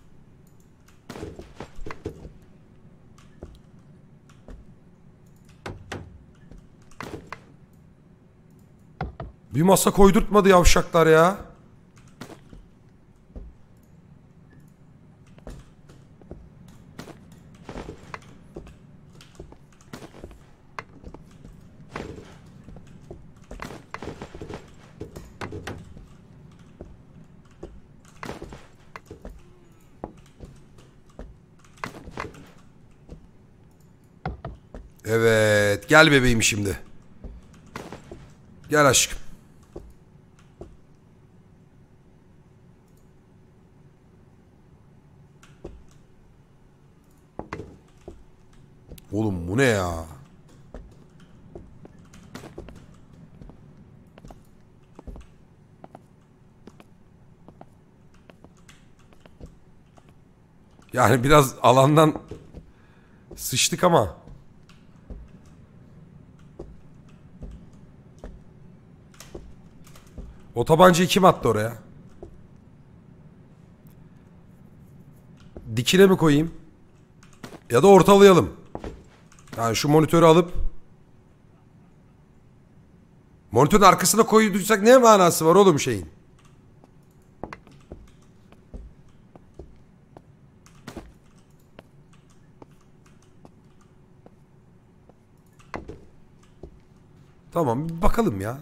Bir masa koydurtmadı yavşaklar ya. Evet, gel bebeğim şimdi. Gel aşkım. Oğlum bu ne ya? Yani biraz alandan sıçtık ama. O tabancayı kim attı oraya? Dikine mi koyayım? Ya da ortalayalım. Yani şu monitörü alıp monitörün arkasına koyduysak ne manası var oğlum şeyin? Tamam bir bakalım ya.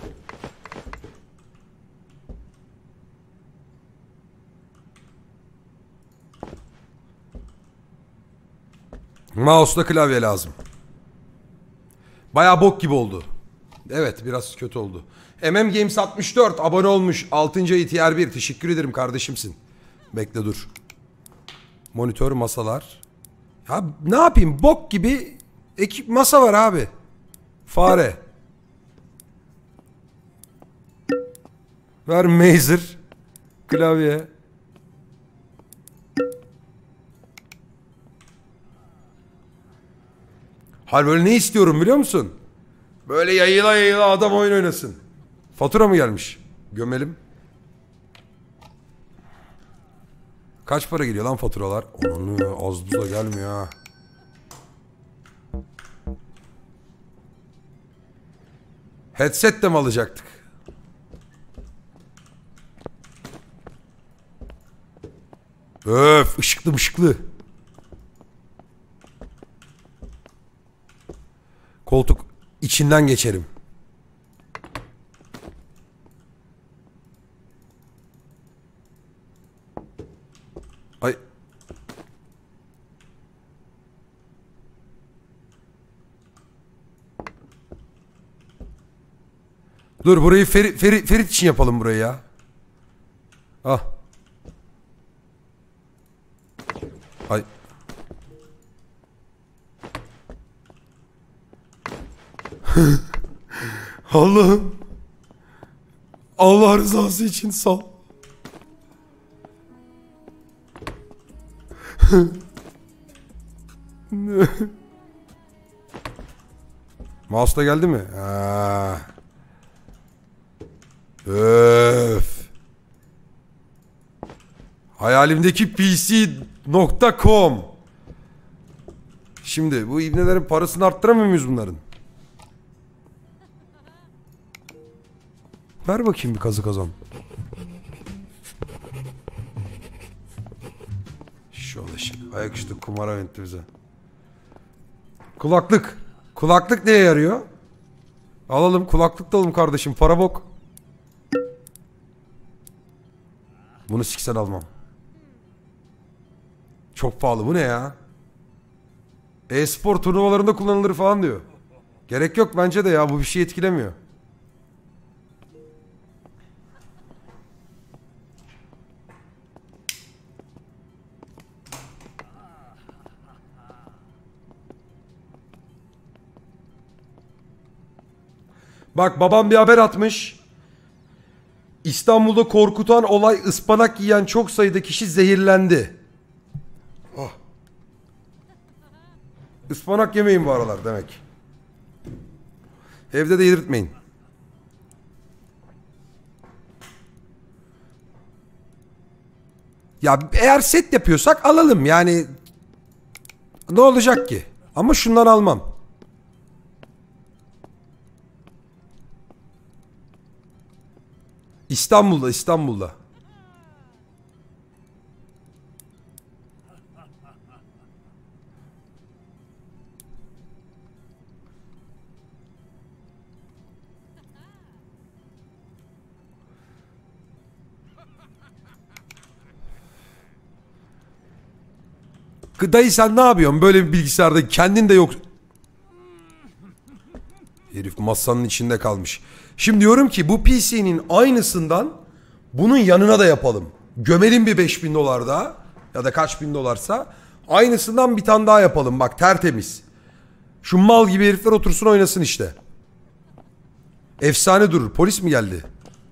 Mouse'la klavye lazım. Bayağı bok gibi oldu. Evet biraz kötü oldu. M M Games altmış dört abone olmuş. altıncı ayı Tier bir. Teşekkür ederim kardeşimsin. Bekle dur. Monitör, masalar. Ya ne yapayım? Bok gibi ekip masa var abi. Fare. Ver Mazer. Klavye. Hayır böyle ne istiyorum biliyor musun? Böyle yayıla yayıla adam oyun oynasın. Fatura mı gelmiş? Gömelim. Kaç para geliyor lan faturalar? Onu az buz da gelmiyor ha. Headset de mi alacaktık? Öf, ışıklı ışıklı. Koltuk içinden geçerim. Ay. Dur burayı Ferit, Ferit, Ferit için yapalım burayı ya. Ah. Ay. Allah'ım. Allah rızası için sal. Mouse da geldi mi? Ha. Öf. Hayalimdeki P C nokta com. Şimdi bu ibnelerin parasını arttıramıyor muyuz bunların? Ver bakayım bir kazı kazan. Şöyle şey. Ayaküstü kumara yönetti bize. Kulaklık. Kulaklık neye yarıyor? Alalım, kulaklık da alalım kardeşim. Para bok. Bunu siksen almam. Çok pahalı. Bu ne ya? E-spor turnuvalarında kullanılır falan diyor. Gerek yok bence de ya. Bu bir şey etkilemiyor. Bak babam bir haber atmış. İstanbul'da korkutan olay, ıspanak yiyen çok sayıda kişi zehirlendi. Oh. Ispanak yemeyin bu aralar demek. Evde de yedirtmeyin. Ya eğer set yapıyorsak alalım yani. Ne olacak ki? Ama şundan almam. İstanbul'da, İstanbul'da. Dayı sen ne yapıyorsun? Böyle bir bilgisayarda kendin de yok. Herif masanın içinde kalmış. Şimdi diyorum ki bu P C'nin aynısından bunun yanına da yapalım. Gömelim bir beş bin dolar daha. Ya da kaç bin dolarsa. Aynısından bir tane daha yapalım. Bak tertemiz. Şu mal gibi herifler otursun oynasın işte. Efsane durur. Polis mi geldi?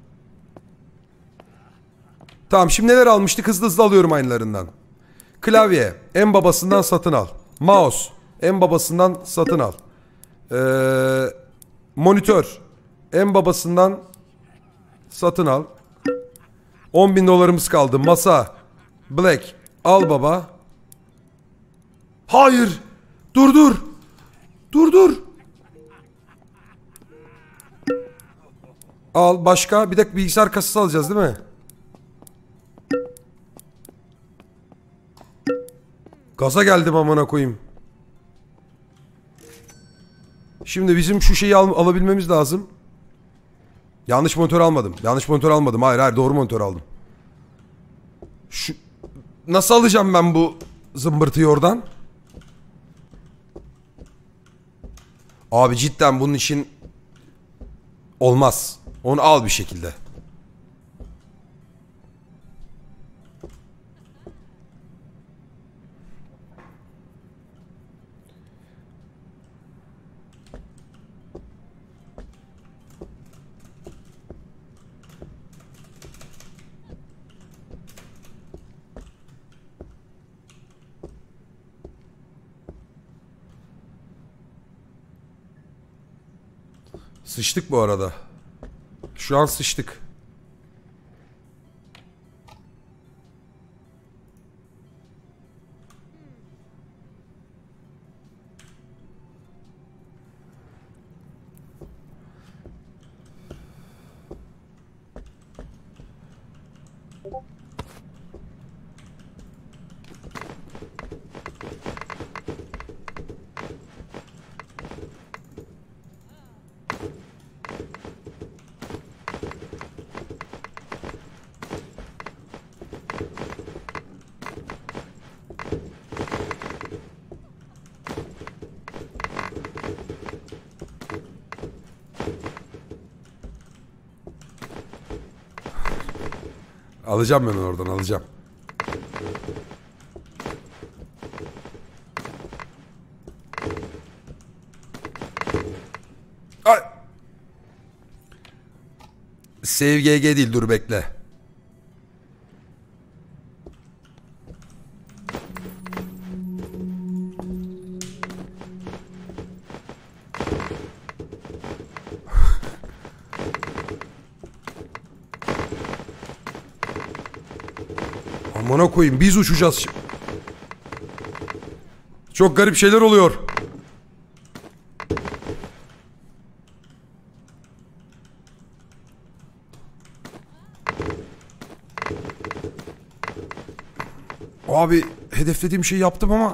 Tamam şimdi neler almıştık? Hızlı hızlı alıyorum aynılarından. Klavye. En babasından satın al. Mouse. En babasından satın al. Ee, monitör. En babasından satın al. on bin dolarımız kaldı. Masa. Black. Al baba. Hayır. Dur dur. Dur dur. Al başka. Bir de bilgisayar kasası alacağız değil mi? Gaza geldim amına koyayım. Şimdi bizim şu şeyi al alabilmemiz lazım. Yanlış monitör almadım. Yanlış monitör almadım. Hayır hayır doğru monitör aldım. Şu... Nasıl alacağım ben bu zımbırtıyı oradan? Abi cidden bunun için olmaz. Onu al bir şekilde. Sıçtık bu arada. Şu an sıçtık. Alacağım ben onu oradan alacağım. Ay. Save G G değil, dur bekle. Amına koyayım, biz uçacağız şimdi. Çok garip şeyler oluyor. Abi hedeflediğim şeyi yaptım ama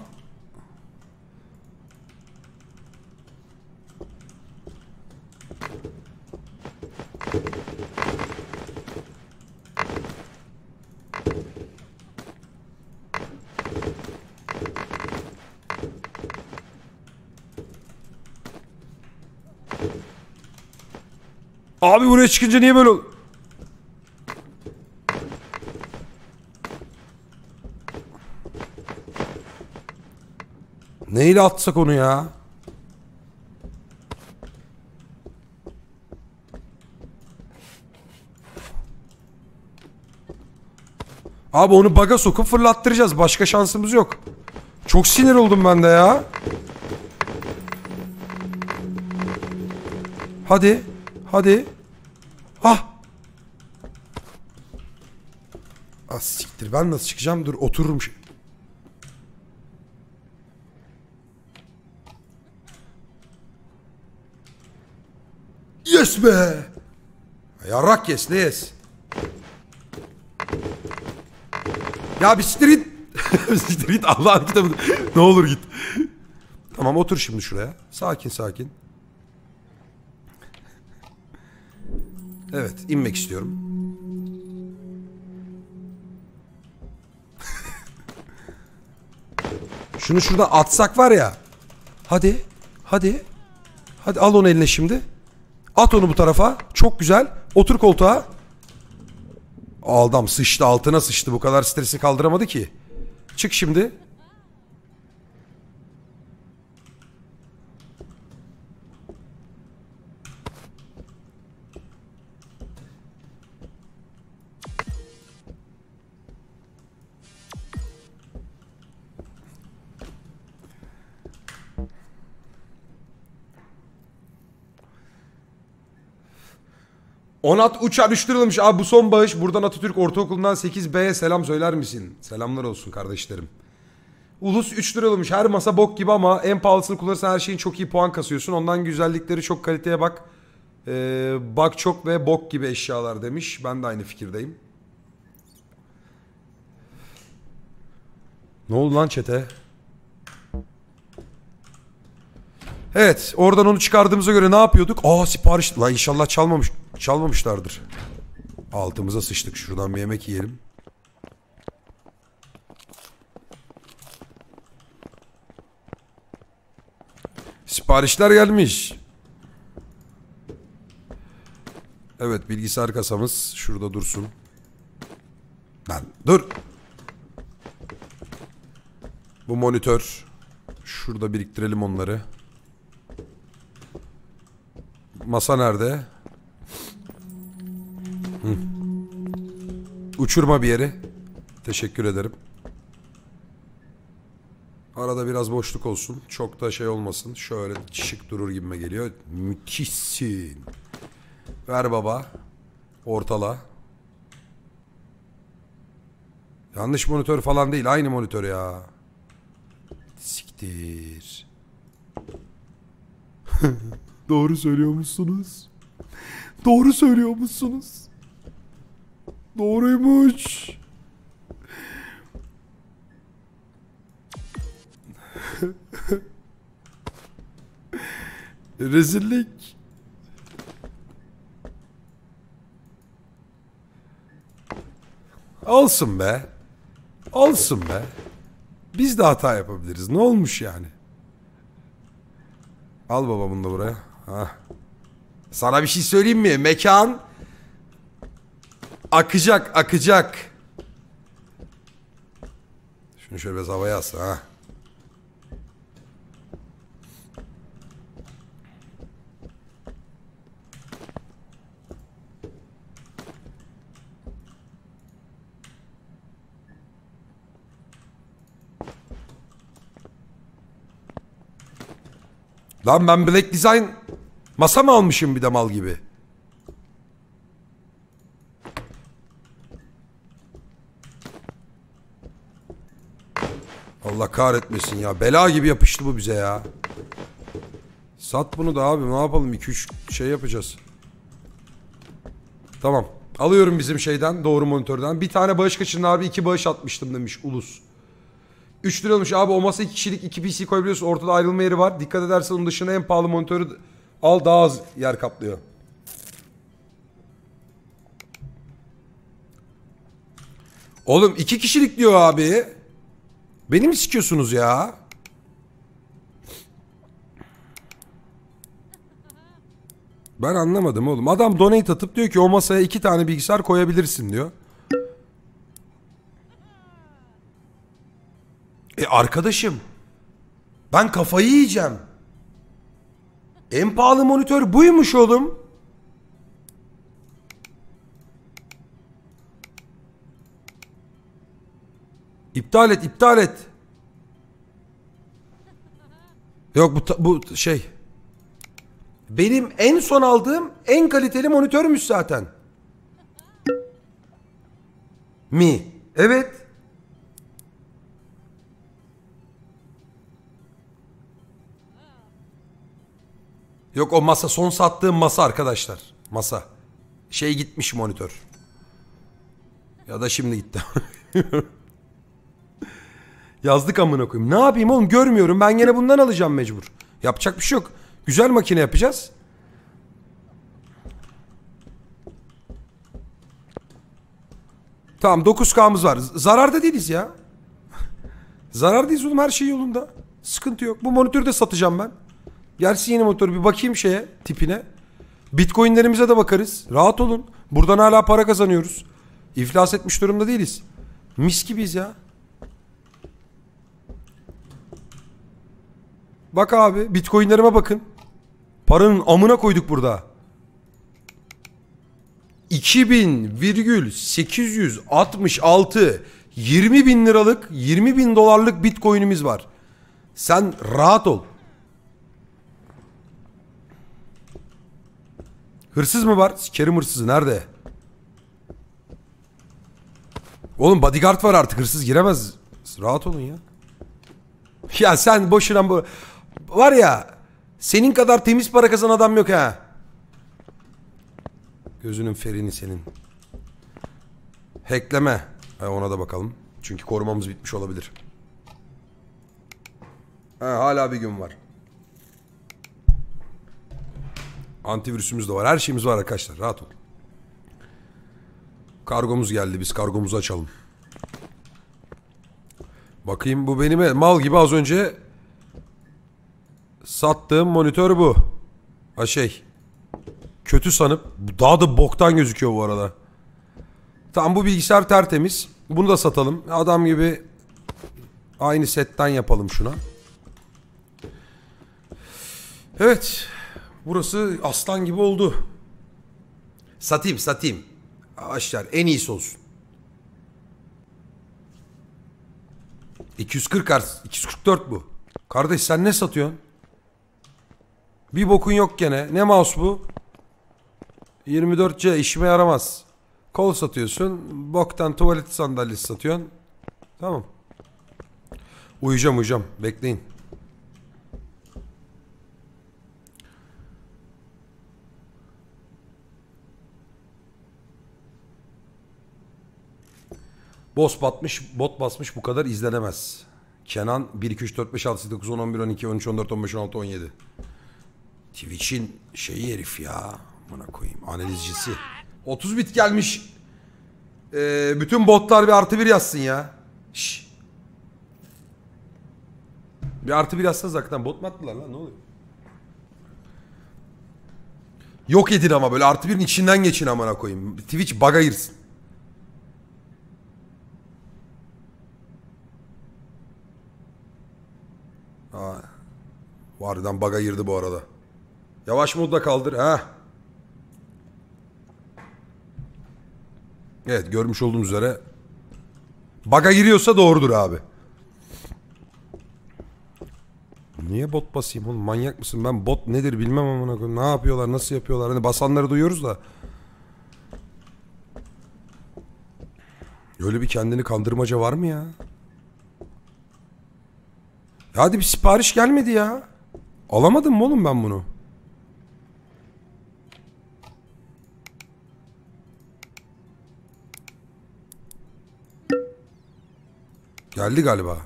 abi buraya çıkınca niye böyle ol... Neyle atsak onu ya? Abi onu baga sokup fırlattıracağız. Başka şansımız yok. Çok sinir oldum ben de ya. Hadi. Hadi. Ah. Ah siktir. Ben nasıl çıkacağım? Dur otururum. Yes be. Yarrak yes ne yes. Ya bir street. Street Allah'ın kitabı. Ne olur git. Tamam otur şimdi şuraya. Sakin sakin. Evet inmek istiyorum. Şunu şurada atsak var ya. Hadi. Hadi. Hadi al onu eline şimdi. At onu bu tarafa. Çok güzel. Otur koltuğa. Adam sıçtı, altına sıçtı. Bu kadar stresi kaldıramadı ki. Çık şimdi. Onat Uçar üç liralamış. Abi bu son bağış. Buradan Atatürk Ortaokulu'ndan sekiz B'ye selam söyler misin? Selamlar olsun kardeşlerim. Ulus üç liralamış. Her masa bok gibi ama en pahalısını kullanırsan her şeyin çok iyi puan kasıyorsun. Ondan güzellikleri çok, kaliteye bak. Ee, bak çok ve bok gibi eşyalar demiş. Ben de aynı fikirdeyim. Ne oldu lan çete? Evet, oradan onu çıkardığımıza göre ne yapıyorduk? Aa sipariş. La inşallah çalmamış, çalmamışlardır. Altımıza sıçtık. Şuradan bir yemek yiyelim. Siparişler gelmiş. Evet, bilgisayar kasamız şurada dursun. Lan dur. Bu monitör. Şurada biriktirelim onları. Masa nerede? Hı. Uçurma bir yeri. Teşekkür ederim. Arada biraz boşluk olsun. Çok da şey olmasın. Şöyle şık durur gibime geliyor. Müthişsin. Ver baba. Ortala. Yanlış monitör falan değil. Aynı monitör ya. Siktir. Doğru söylüyormuşsunuz. Doğru söylüyormuşsunuz. Doğruymuş. Rezillik. Olsun be. Olsun be. Biz de hata yapabiliriz. Ne olmuş yani? Al baba bunu da buraya. Hah. Sana bir şey söyleyeyim mi? Mekan akacak, akacak. Şunu şöyle biraz havaya alsın ha. Lan ben Black Design masa mı almışım bir de mal gibi? Allah kahretmesin ya. Bela gibi yapıştı bu bize ya. Sat bunu da abi, ne yapalım, iki üç şey yapacağız. Tamam. Alıyorum bizim şeyden, doğru monitörden. Bir tane bağış kaçırdın abi, iki bağış atmıştım demiş Ulus. üç lira olmuş abi, o masa iki kişilik, iki P C koyabiliyorsun. Ortada ayrılma yeri var. Dikkat edersen onun dışında en pahalı monitörü al, daha az yer kaplıyor. Oğlum iki kişilik diyor abi. Beni mi sikiyorsunuz ya? Ben anlamadım oğlum. Adam donate atıp diyor ki o masaya iki tane bilgisayar koyabilirsin diyor. E arkadaşım, ben kafayı yiyeceğim. En pahalı monitör buymuş oğlum. İptal et, iptal et. Yok bu bu şey. Benim en son aldığım en kaliteli monitörmüş zaten. Mi? Evet. Yok o masa, son sattığım masa arkadaşlar. Masa. Şey gitmiş monitör. Ya da şimdi gitti. Yazdık amına koyayım. Ne yapayım oğlum, görmüyorum. Ben gene bundan alacağım mecbur. Yapacak bir şey yok. Güzel makine yapacağız. Tamam, dokuz K'mız var. Zararda değiliz ya. Zarardayız oğlum, her şey yolunda. Sıkıntı yok. Bu monitörü de satacağım ben. Gerçi yeni motor, bir bakayım şeye, tipine. Bitcoinlerimize de bakarız. Rahat olun. Buradan hala para kazanıyoruz. İflas etmiş durumda değiliz. Mis gibiyiz ya. Bak abi, bitcoinlerime bakın. Paranın amına koyduk burada. iki bin virgül sekiz yüz altmış altı yirmi bin liralık, yirmi bin dolarlık bitcoinimiz var. Sen rahat ol. Hırsız mı var? Sikerim hırsızı, nerede? Oğlum bodyguard var artık, hırsız giremez. Rahat olun ya. Ya sen boşuna bu... Var ya, senin kadar temiz para kazanan adam yok ha. Gözünün ferini senin. Hackleme. Ha, ona da bakalım. Çünkü korumamız bitmiş olabilir. Ha, hala bir gün var. Antivirüsümüz de var. Her şeyimiz var arkadaşlar. Rahat ol. Kargomuz geldi. Biz kargomuzu açalım. Bakayım, bu benim mal gibi az önce sattığım monitör bu. Ha şey. Kötü sanıp daha da boktan gözüküyor bu arada. Tamam, bu bilgisayar tertemiz. Bunu da satalım. Adam gibi aynı setten yapalım şuna. Evet. Burası aslan gibi oldu. Satayım satayım. Arkadaşlar en iyisi olsun. iki yüz kırk arz. iki yüz kırk dört bu. Kardeş sen ne satıyorsun? Bir bokun yok gene. Ne mouse bu? yirmi dört C işime yaramaz. Kol satıyorsun. Boktan tuvalet sandalyesi satıyorsun. Tamam. Uyuyacağım uyuyacağım. Bekleyin. Boss batmış, bot basmış, bu kadar izlenemez. Kenan bir iki üç dört beş altı dokuz on on bir on iki on üç on dört on beş on altı on yedi. Twitch'in şeyi herif ya. Bana koyayım. Analizcisi. otuz bit gelmiş. Ee, bütün botlar bir artı bir yazsın ya. Şş. Bir artı bir yazsanız hakikaten bot mu attılar lan, ne oluyor? Yok edin ama böyle artı birin içinden geçin amına koyayım. Twitch bug'a girsin. Aa, harbiden bug'a girdi bu arada. Yavaş modda kaldır ha. Evet, görmüş olduğunuz üzere bug'a giriyorsa doğrudur abi. Niye bot basayım oğlum? Manyak mısın? Ben bot nedir bilmem amına koyayım. Ne yapıyorlar? Nasıl yapıyorlar? Hani basanları duyuyoruz da. Öyle bir kendini kandırmaca var mı ya? Ya hadi bir sipariş gelmedi ya. Alamadım mı oğlum ben bunu? Geldi galiba.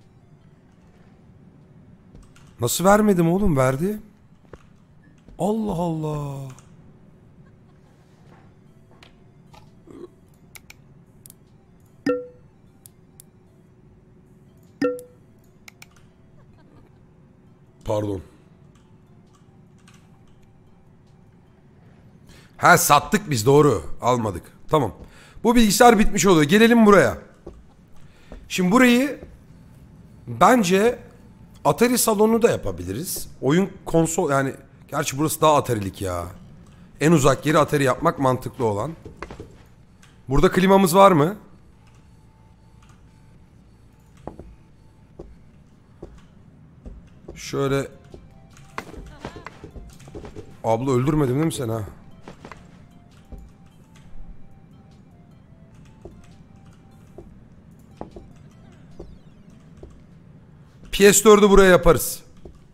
Nasıl vermedim oğlum? Verdi. Allah Allah. Pardon. Ha sattık biz, doğru. Almadık. Tamam. Bu bilgisayar bitmiş oluyor. Gelelim buraya. Şimdi burayı bence Atari salonu da yapabiliriz. Oyun konsol yani, gerçi burası daha Atari'lik ya. En uzak yeri Atari yapmak mantıklı olan. Burada klimamız var mı? Şöyle. Abla öldürmedim değil mi sen ha? P S dördü buraya yaparız.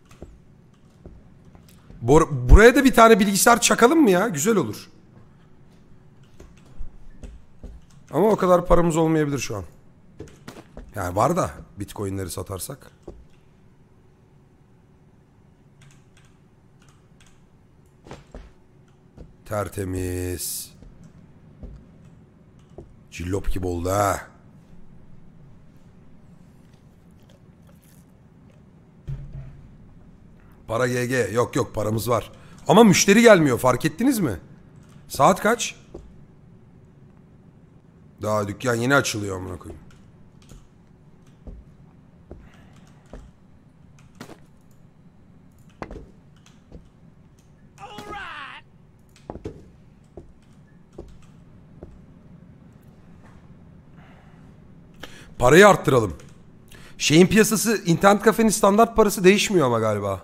Bur buraya da bir tane bilgisayar çakalım mı ya? Güzel olur. Ama o kadar paramız olmayabilir şu an. Yani var da Bitcoin'leri satarsak. Tertemiz. Cillop gibi oldu ha. Para G G. Yok yok, paramız var. Ama müşteri gelmiyor, fark ettiniz mi? Saat kaç? Daha dükkan yeni açılıyor amına koyayım. Parayı arttıralım. Şeyin piyasası, internet kafenin standart parası değişmiyor ama galiba.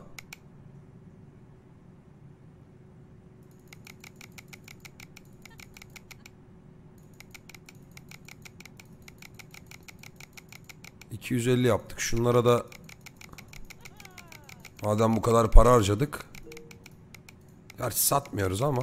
iki yüz elli yaptık. Şunlara da madem bu kadar para harcadık. Gerçi satmıyoruz ama.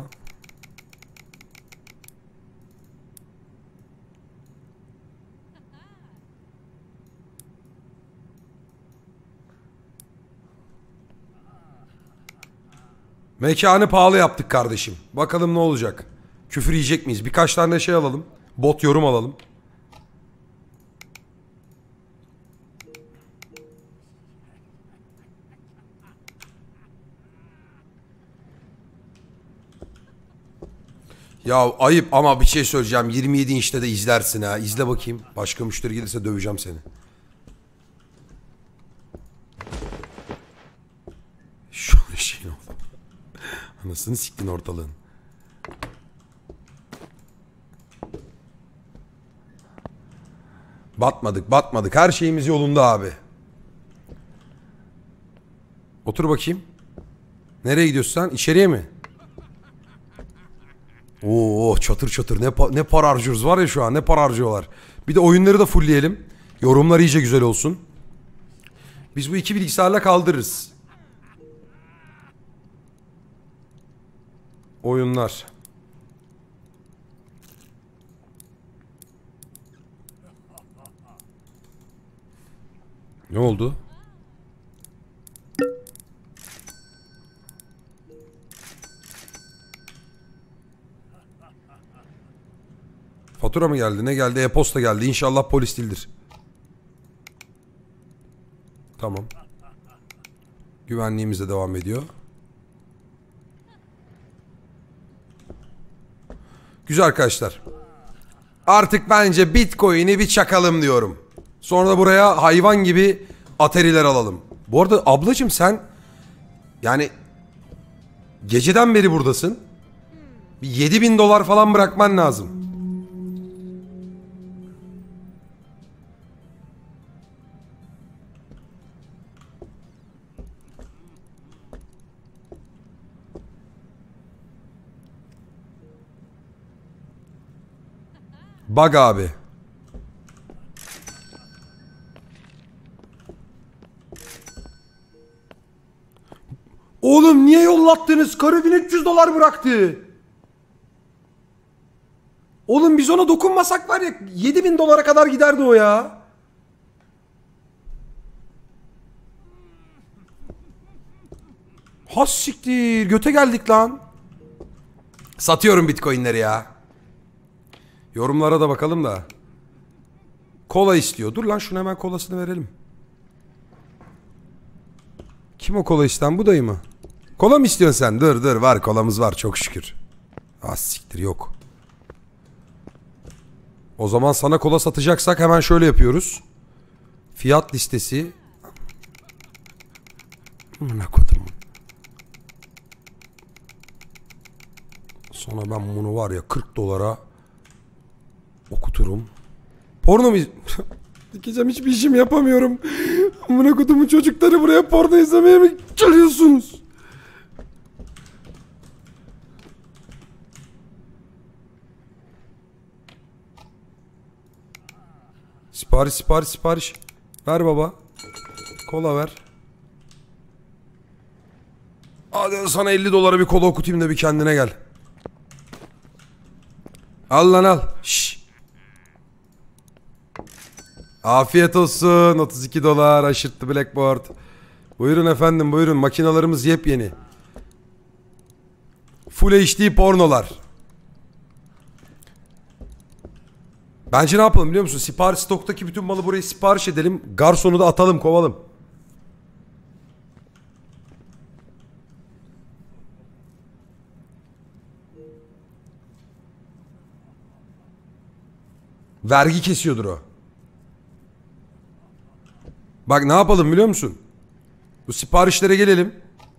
Mekanı pahalı yaptık kardeşim. Bakalım ne olacak. Küfür yiyecek miyiz? Birkaç tane şey alalım. Bot yorum alalım. Ya ayıp ama bir şey söyleyeceğim. yirmi yedi inçte de izlersin ha. İzle bakayım. Başka müşteri gelirse döveceğim seni. Şu şey oldu. Anasını siktin ortalığın. Batmadık batmadık. Her şeyimiz yolunda abi. Otur bakayım. Nereye gidiyorsun sen? İçeriye mi? Oo çatır çatır. Ne, pa ne para harcıyoruz var ya şu an. Ne para harcıyorlar. Bir de oyunları da fullleyelim. Yorumlar iyice güzel olsun. Biz bu iki bilgisayarla kaldırırız. Oyunlar. Ne oldu? Fatura mı geldi? Ne geldi? E-posta geldi. İnşallah polis değildir. Tamam. Güvenliğimiz de devam ediyor. Güzel arkadaşlar. Artık bence Bitcoin'i bir çakalım diyorum. Sonra da buraya hayvan gibi Atari'ler alalım. Bu arada ablacığım sen yani geceden beri buradasın. Bir yedi bin dolar falan bırakman lazım. Bug abi. Oğlum niye yollattınız? Karı bin üç yüz dolar bıraktı. Oğlum biz ona dokunmasak var ya yedi bin dolara kadar giderdi o ya. Has siktir. Göte geldik lan. Satıyorum bitcoinleri ya. Yorumlara da bakalım da. Kola istiyor. Dur lan şuna hemen kolasını verelim. Kim o kola isten? Bu dayı mı? Kola mı istiyorsun sen? Dur dur var kolamız var çok şükür. Ah siktir yok. O zaman sana kola satacaksak hemen şöyle yapıyoruz. Fiyat listesi. Ne kodum. Sonra ben bunu var ya kırk dolara okuturum. Porno mu? Dikeceğim hiçbir işim yapamıyorum. Amına kodumun çocukları buraya porno izlemeye mi geliyorsunuz? Sipariş sipariş sipariş. Ver baba. Kola ver. Hadi sana elli dolara bir kola okutayım da bir kendine gel. Al lan al. Şşş. Afiyet olsun. otuz iki dolar aşırttı Blackboard. Buyurun efendim buyurun. Makinalarımız yepyeni. Full H D pornolar. Bence ne yapalım biliyor musun? Sipariş stoktaki bütün malı buraya sipariş edelim. Garsonu da atalım kovalım. Vergi kesiyordur o. Bak ne yapalım biliyor musun? Bu siparişlere gelelim.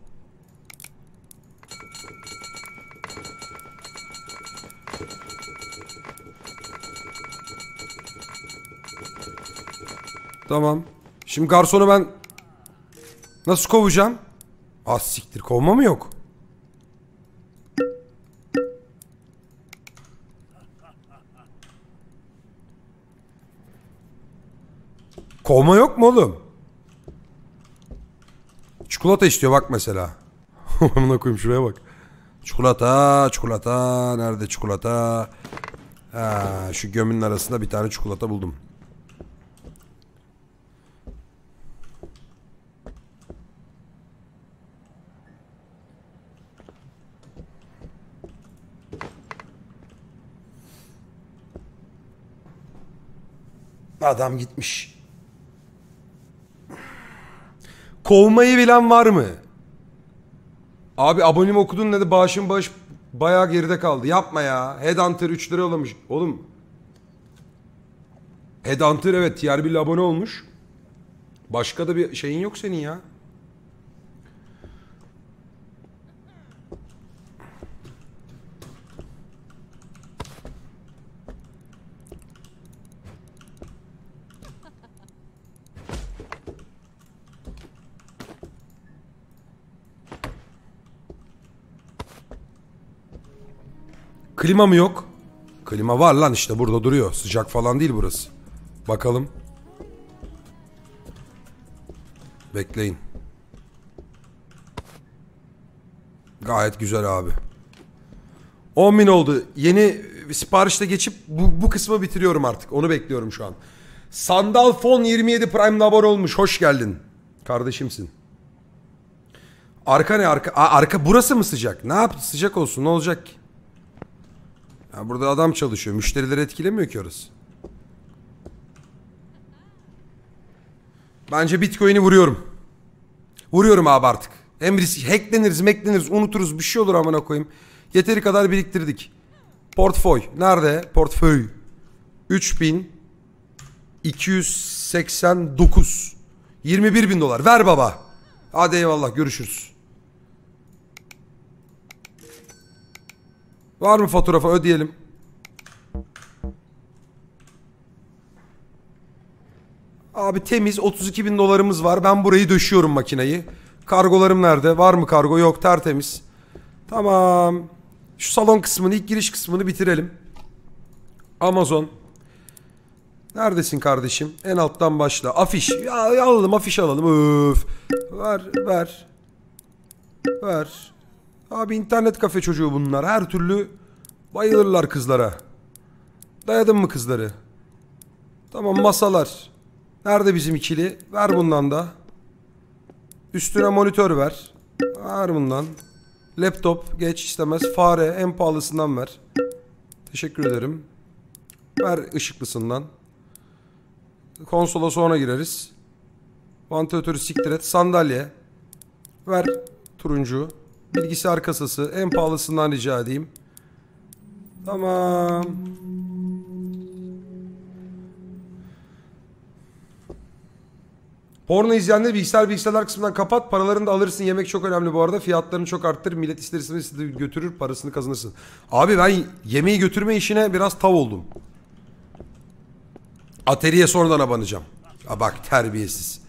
Tamam. Şimdi garsonu ben nasıl kovacağım? Az siktir kovma mı yok? Kovma yok mu oğlum? Çikolata istiyor bak mesela. Amına koyayım şuraya bak. Çikolata, çikolata. Nerede çikolata? Ha, şu gömünün arasında bir tane çikolata buldum. Adam gitmiş. Kovmayı bilen var mı? Abi abonemi okudun dedi bağışın bağış bayağı geride kaldı. Yapma ya. Headhunter üç lira yollamış. Oğlum. Headhunter evet tier bir ile abone olmuş. Başka da bir şeyin yok senin ya. Klima mı yok? Klima var lan işte burada duruyor. Sıcak falan değil burası. Bakalım. Bekleyin. Gayet güzel abi. on bin oldu. Yeni siparişte geçip bu, bu kısmı bitiriyorum artık. Onu bekliyorum şu an. Sandal Fon yirmi yedi Prime'la abone olmuş. Hoş geldin. Kardeşimsin. Arka ne arka? Aa, arka burası mı sıcak? Ne yaptı? Sıcak olsun ne olacak ki? Ya burada adam çalışıyor. Müşterileri etkilemiyor ki orası. Bence Bitcoin'i vuruyorum. Vuruyorum abi artık. Hem risk, hackleniriz, mekleniriz, unuturuz. Bir şey olur amına koyayım. Yeteri kadar biriktirdik. Portföy. Nerede? Portföy. üç bin iki yüz seksen dokuz. yirmi bir bin dolar. Ver baba. Hadi eyvallah görüşürüz. Var mı fotoğrafa ödeyelim. Abi temiz otuz iki bin dolarımız var. Ben burayı döşüyorum makineyi. Kargolarım nerede? Var mı kargo? Yok tertemiz. Tamam. Şu salon kısmını ilk giriş kısmını bitirelim. Amazon. Neredesin kardeşim? En alttan başla. Afiş. Ya, alalım afiş alalım. Öf. Ver ver. Ver. Abi internet kafe çocuğu bunlar. Her türlü bayılırlar kızlara. Dayadın mı kızları? Tamam masalar. Nerede bizim ikili? Ver bundan da. Üstüne monitör ver. Ver bundan. Laptop geç istemez. Fare en pahalısından ver. Teşekkür ederim. Ver ışıklısından. Konsola sonra gireriz. Vantilatörü siktir et. Sandalye. Ver turuncu. Bilgisayar kasası. En pahalısından rica edeyim. Tamam. Porno izleyenleri bilgisayar bilgisayarlar kısmından kapat. Paralarını da alırsın. Yemek çok önemli bu arada. Fiyatlarını çok arttır. Millet ister istemez götürür. Parasını kazanırsın. Abi ben yemeği götürme işine biraz tav oldum. Ateriye sonradan abanacağım. Ha bak terbiyesiz.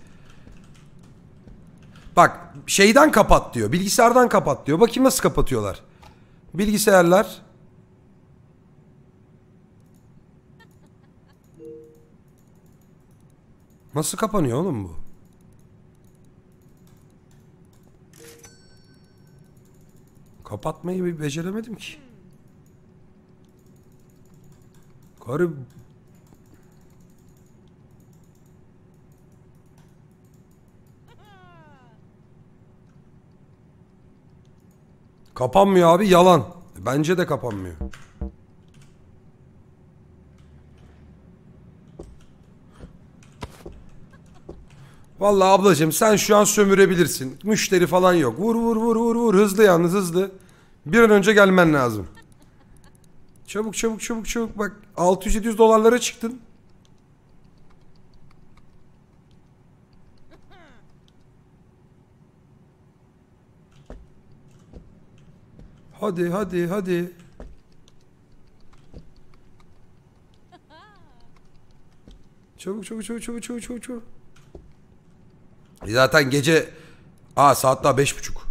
Bak şeyden kapat diyor. Bilgisayardan kapat diyor. Bakayım nasıl kapatıyorlar. Bilgisayarlar. Nasıl kapanıyor oğlum bu? Kapatmayı bir beceremedim ki. Karı... Kapanmıyor abi yalan. Bence de kapanmıyor. Vallahi ablacığım sen şu an sömürebilirsin. Müşteri falan yok. Vur vur vur vur vur. Hızlı yalnız hızlı. Bir an önce gelmen lazım. Çabuk çabuk çabuk çabuk. Bak altı yüz yedi yüz dolarlara çıktın. Hadi hadi hadi. Çabuk çabuk çabuk çabuk çabuk çabuk çabuk. Zaten gece... Aa saat daha beş buçuk.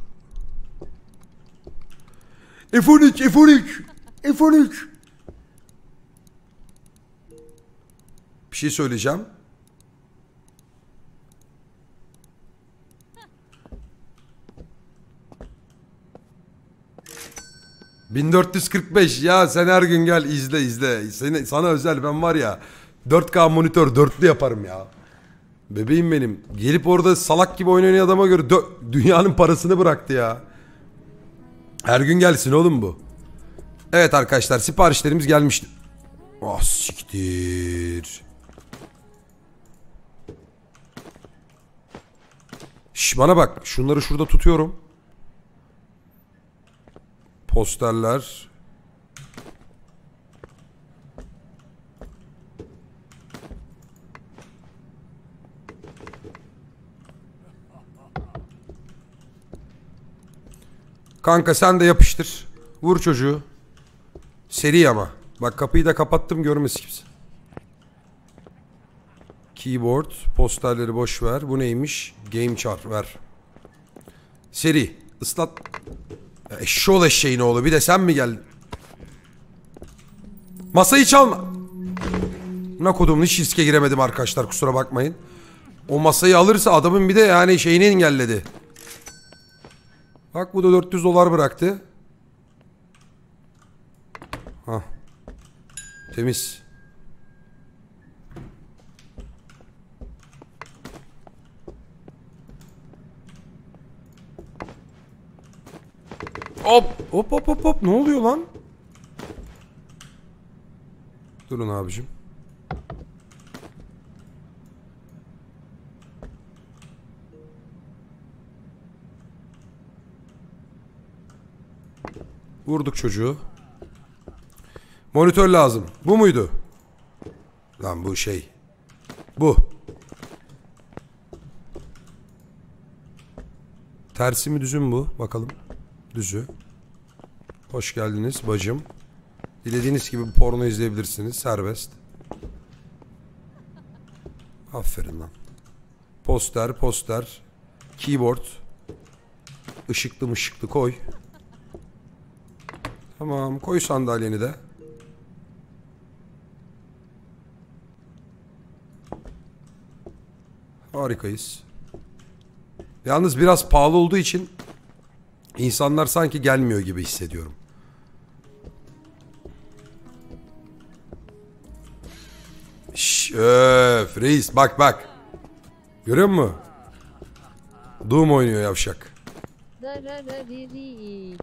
F on üç F on üç F on üç. Bir şey söyleyeceğim. bin dört yüz kırk beş ya sen her gün gel izle izle. Seni, sana özel ben var ya dört K monitör dörtlü yaparım ya. Bebeğim benim. Gelip orada salak gibi oynayan adama göre dünyanın parasını bıraktı ya. Her gün gelsin oğlum bu. Evet arkadaşlar siparişlerimiz gelmişti. Oh siktir. Şş bana bak şunları şurada tutuyorum. Posterler. Kanka sen de yapıştır. Vur çocuğu. Seri ama. Bak kapıyı da kapattım görmesin kimse. Keyboard. Posterleri boş ver. Bu neymiş? Game chart ver. Seri. Islat. Eşşoğlu eşeğin oğlu. Bir de sen mi geldin? Masayı çalma. Ne kodum hiç riske giremedim arkadaşlar kusura bakmayın. O masayı alırsa adamın bir de yani şeyini engelledi. Bak bu da dört yüz dolar bıraktı. Hah. Temiz. Hop hop hop hop hop ne oluyor lan? Durun abicim. Vurduk çocuğu. Monitör lazım. Bu muydu? Lan bu şey. Bu. Tersi mi düzü mü bu? Bakalım. Düzü. Hoş geldiniz bacım. Dilediğiniz gibi porno izleyebilirsiniz. Serbest. Aferin lan. Poster, poster. Keyboard. Işıklı mışıklı koy. Tamam koy sandalyeni de. Harikayız. Yalnız biraz pahalı olduğu için insanlar sanki gelmiyor gibi hissediyorum. Şşş, öf reis bak bak. Görüyor musun? Doom oynuyor yavşak. Dararariri.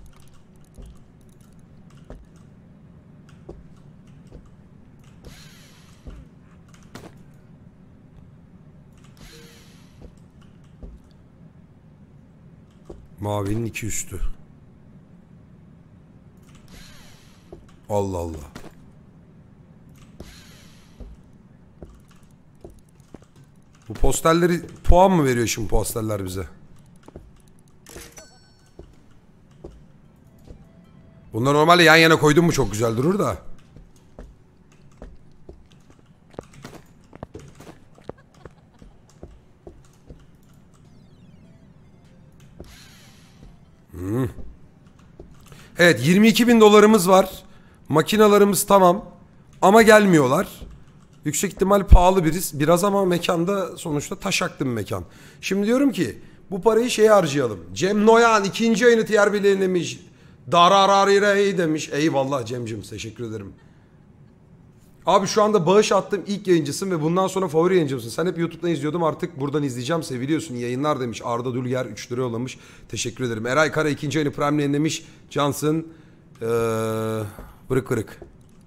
Mavinin iki üstü. Allah Allah. Bu posterleri puan mı veriyor şimdi posterler bize? Bunlar normalde yan yana koydun mu çok güzel durur da. Hmm. Evet yirmi iki bin dolarımız var. Makinalarımız tamam. Ama gelmiyorlar. Yüksek ihtimal pahalı biriz. Biraz ama mekanda sonuçta taşaklı bir mekan. Şimdi diyorum ki bu parayı şeye harcayalım. Cem Noyan ikinci ayını T R B'lemiş. Darararire demiş. Eyvallah Cem'cim teşekkür ederim. Abi şu anda bağış attığım ilk yayıncısın ve bundan sonra favori yayıncımsın. Sen hep YouTube'dan izliyordum artık buradan izleyeceğim. Seviliyorsun yayınlar demiş. Arda Dülger üç lira yollamış. Teşekkür ederim. Eray Kara ikinci ayını Prime'leyin demiş. Cansın. Ee, bırık bırık.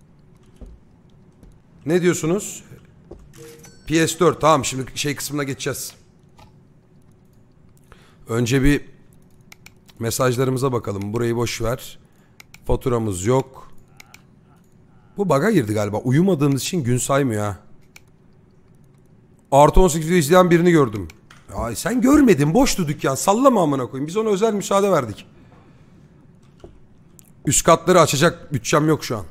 Ne diyorsunuz? P S dört tamam şimdi şey kısmına geçeceğiz. Önce bir mesajlarımıza bakalım. Burayı boş ver. Faturamız yok. Bu bug'a girdi galiba. Uyumadığımız için gün saymıyor ha. Artı on sekiz video izleyen birini gördüm. Ay sen görmedin boştu dükkan. Sallama amına koyayım. Biz ona özel müsaade verdik. Üst katları açacak bütçem yok şu an.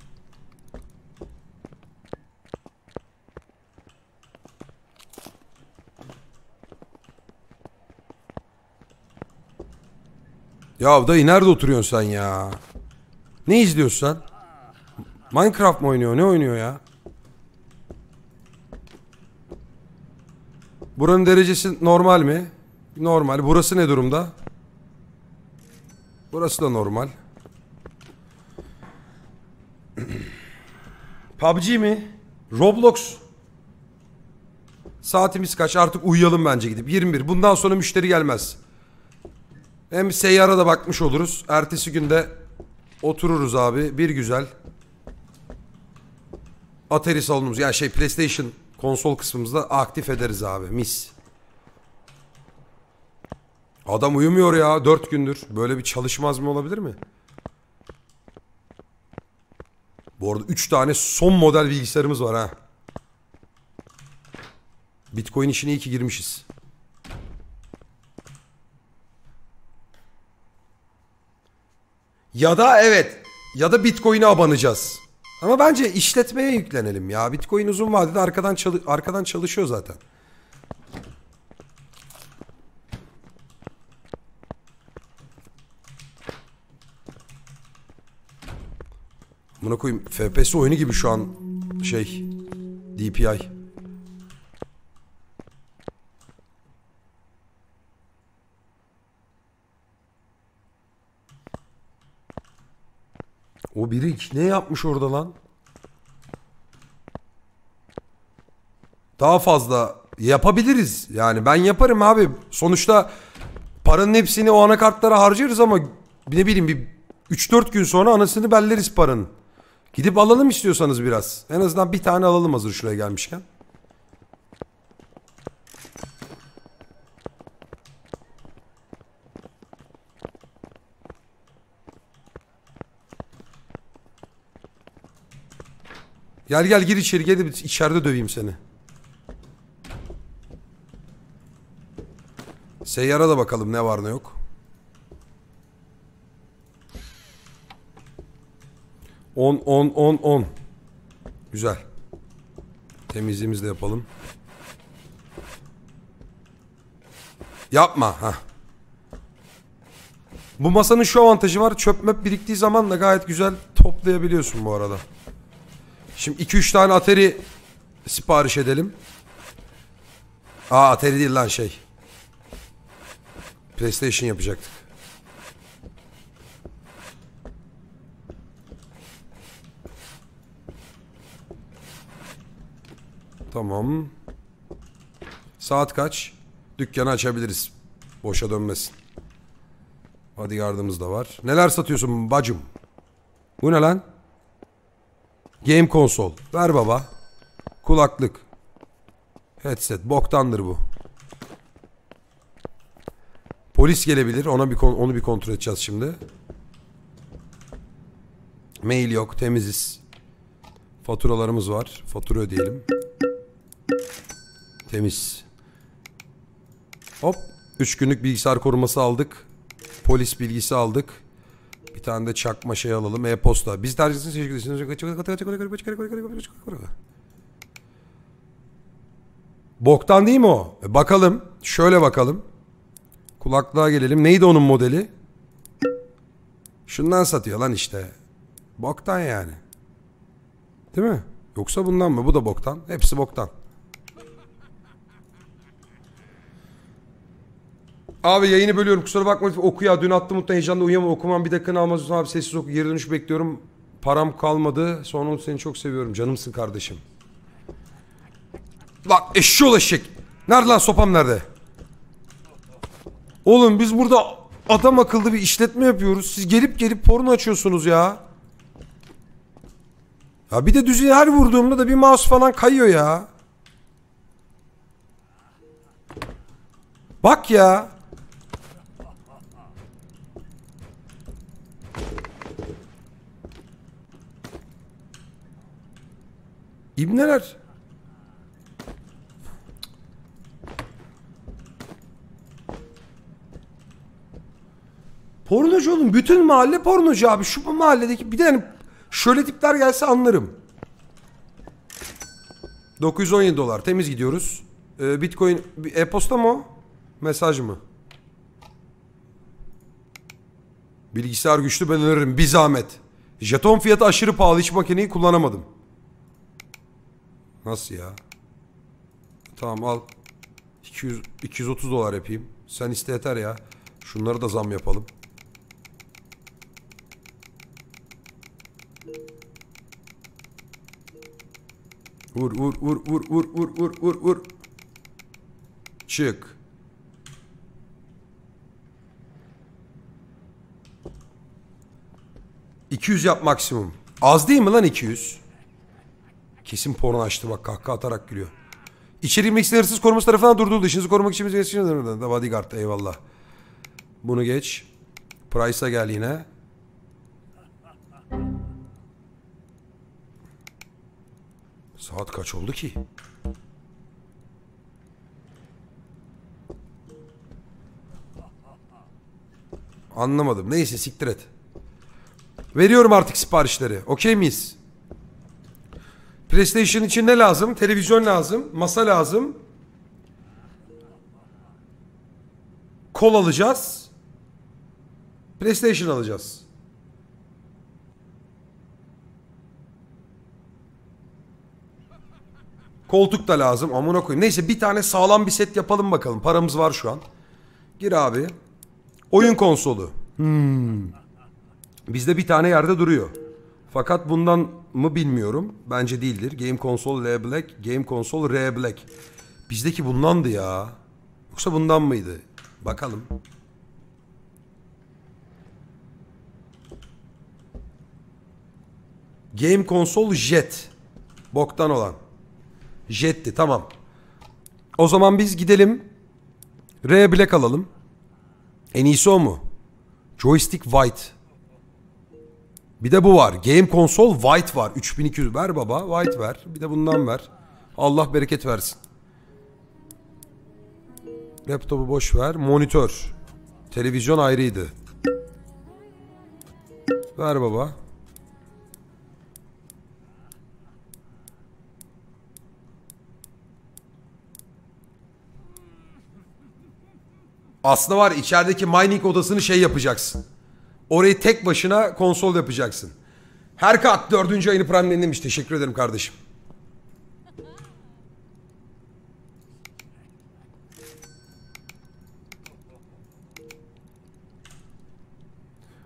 Ya dayı nerede oturuyorsun sen ya? Ne izliyorsun sen? Minecraft mı oynuyor? Ne oynuyor ya? Buranın derecesi normal mi? Normal. Burası ne durumda? Burası da normal. P U B G mi? Roblox. Saatimiz kaç? Artık uyuyalım bence gidip. yirmi bir. Bundan sonra müşteri gelmez. Hem seyyara da bakmış oluruz. Ertesi günde otururuz abi. Bir güzel. Atari salonumuz yani şey PlayStation konsol kısmımızda aktif ederiz abi. Mis. Adam uyumuyor ya dört gündür. Böyle bir çalışmaz mı olabilir mi? Bu arada üç tane son model bilgisayarımız var ha. Bitcoin işine iyi ki girmişiz. Ya da evet. Ya da Bitcoin'e abanacağız. Ama bence işletmeye yüklenelim ya. Bitcoin uzun vadede arkadan çalı arkadan çalışıyor zaten. Buna koyayım. F P S oyunu gibi şu an şey D P I. O biri ne yapmış orada lan? Daha fazla yapabiliriz. Yani ben yaparım abi. Sonuçta paranın hepsini o anakartlara harcarız ama ne bileyim bir üç dört gün sonra anasını belleriz paranın. Gidip alalım istiyorsanız biraz. En azından bir tane alalım hazır şuraya gelmişken. Gel gel gir içeri gel de içeride döveyim seni. Seyyara da bakalım ne var ne yok. on on on on. Güzel. Temizliğimizi de yapalım. Yapma ha. Bu masanın şu avantajı var. Çöp möp biriktiği zaman da gayet güzel toplayabiliyorsun bu arada. Şimdi iki üç tane Atari sipariş edelim. Aa Atari değil lan şey. PlayStation yapacaktık. Tamam. Saat kaç? Dükkanı açabiliriz. Boşa dönmesin. Bodyguard'ımız da var. Neler satıyorsun bacım? Bu ne lan? Game konsol. Ver baba. Kulaklık. Headset. Boktandır bu. Polis gelebilir. Ona bir onu bir kontrol edeceğiz şimdi. Mail yok. Temiziz. Faturalarımız var. Fatura ödeyelim. Temiz. Hop. Üç günlük bilgisayar koruması aldık. Polis bilgisi aldık. Bir tane de çakma şey alalım. E-posta. Biz tercih etsiniz. Boktan değil mi o? E bakalım. Şöyle bakalım. Kulaklığa gelelim. Neydi onun modeli? Şundan satıyor lan işte. Boktan yani. Değil mi? Yoksa bundan mı? Bu da boktan. Hepsi boktan. Abi yayını bölüyorum. Kusura bakma. Oku ya. Dün attım mutlaka heyecanla uyuyamam. Okumam bir dakikanı almaz. Abi sessiz oku. Geri dönüş bekliyorum. Param kalmadı. Sonra seni çok seviyorum. Canımsın kardeşim. Lan eşşoğlu eşek. Nerede lan sopam nerede? Oğlum biz burada adam akıllı bir işletme yapıyoruz. Siz gelip gelip porno açıyorsunuz ya. Ya bir de düzeye her vurduğumda da bir mouse falan kayıyor ya. Bak ya. İbneler. Pornocu oğlum. Bütün mahalle pornocu abi. Şu mahalledeki bir de yani şöyle tipler gelse anlarım. dokuz yüz on yedi dolar. Temiz gidiyoruz. Ee, Bitcoin e-posta mı o? Mesaj mı? Bilgisayar güçlü ben öneririm. Bir zahmet. Jeton fiyatı aşırı pahalı. Hiç makineyi kullanamadım. Nasıl ya? Tamam al. iki yüz, iki yüz otuz dolar yapayım. Sen iste yeter ya. Şunları da zam yapalım. Vur vur vur vur vur vur vur vur vur. Çık. iki yüz yap maksimum. Az değil mi lan iki yüz? Kesin porno açtı bak kahkaha atarak gülüyor. İçeri mixli hırsız koruması tarafından durduruldu. İşinizi korumak için bize geçişiniz. Bodyguard eyvallah. Bunu geç. Price'a gel yine. Saat kaç oldu ki? Anlamadım. Neyse siktir et. Veriyorum artık siparişleri. Okey miyiz? PlayStation için ne lazım? Televizyon lazım. Masa lazım. Kol alacağız. PlayStation alacağız. Koltuk da lazım. Amına koyayım. Neyse bir tane sağlam bir set yapalım bakalım. Paramız var şu an. Gir abi. Oyun konsolu. Hmm. Bizde bir tane yerde duruyor. Fakat bundan mı bilmiyorum. Bence değildir. Game Console L Black. Game Console R Black. Bizdeki bundandı ya. Yoksa bundan mıydı? Bakalım. Game Console Jet. Boktan olan. Jet'ti tamam. O zaman biz gidelim. R Black alalım. En iyisi o mu? Joystick White. Bir de bu var. Game Console White var. üç bin iki yüz ver baba. White ver. Bir de bundan ver. Allah bereket versin. Laptopu boş ver. Monitör. Televizyon ayrıydı. Ver baba. Aslında var içerideki mining odasını şey yapacaksın. Orayı tek başına konsol yapacaksın. Herkat dördüncü ayını Prime'den demiş. Teşekkür ederim kardeşim.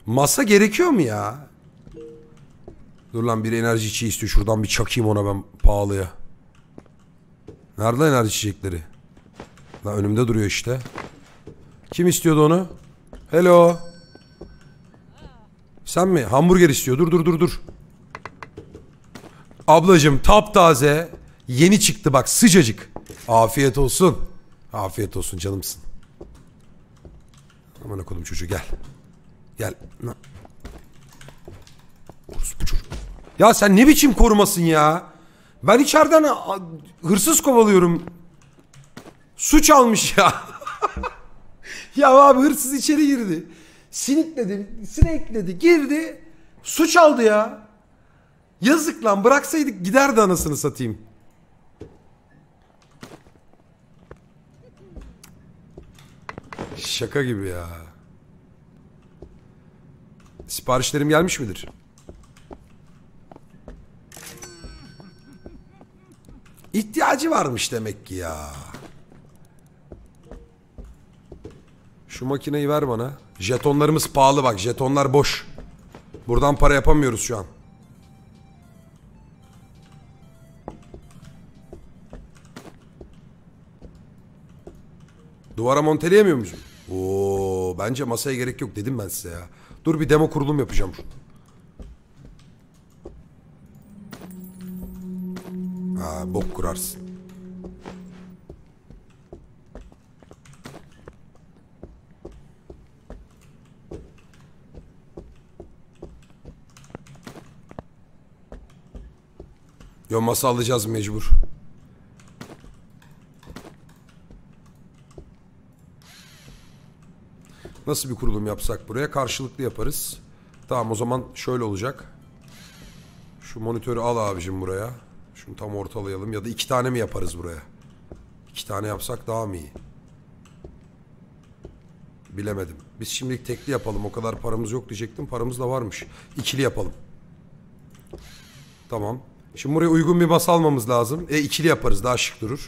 Masa gerekiyor mu ya? Dur lan, bir enerji içi istiyor. Şuradan bir çakayım ona ben pahalıya. Nerede enerji içecekleri? Lan önümde duruyor işte. Kim istiyordu onu? Hello. Sen mi? Hamburger istiyor. Dur dur dur dur. Ablacım taptaze. Yeni çıktı bak, sıcacık. Afiyet olsun. Afiyet olsun canımsın. Aman okudum çocuğu, gel. Gel. Orospu çocuk. Ya sen ne biçim korumasın ya? Ben içeriden hırsız kovalıyorum. Suç almış ya. Ya abi hırsız içeri girdi. Sinikledi, sinekledi, girdi. Suç aldı ya. Yazık lan, bıraksaydık giderdi anasını satayım. Şaka gibi ya. Siparişlerim gelmiş midir? İhtiyacı varmış demek ki ya. Şu makineyi ver bana. Jetonlarımız pahalı bak. Jetonlar boş. Buradan para yapamıyoruz şu an. Duvara monteleyemiyor musun? Oo, bence masaya gerek yok dedim ben size ya. Dur bir demo kurulum yapacağım. Ha, bok kurarsın. Yo, masa alacağız mecbur. Nasıl bir kurulum yapsak buraya? Karşılıklı yaparız. Tamam, o zaman şöyle olacak. Şu monitörü al abicim buraya. Şunu tam ortalayalım. Ya da iki tane mi yaparız buraya? İki tane yapsak daha mı iyi? Bilemedim. Biz şimdilik tekli yapalım. O kadar paramız yok diyecektim. Paramız da varmış. İkili yapalım. Tamam. Şimdi buraya uygun bir masa almamız lazım. E ikili yaparız. Daha şık durur.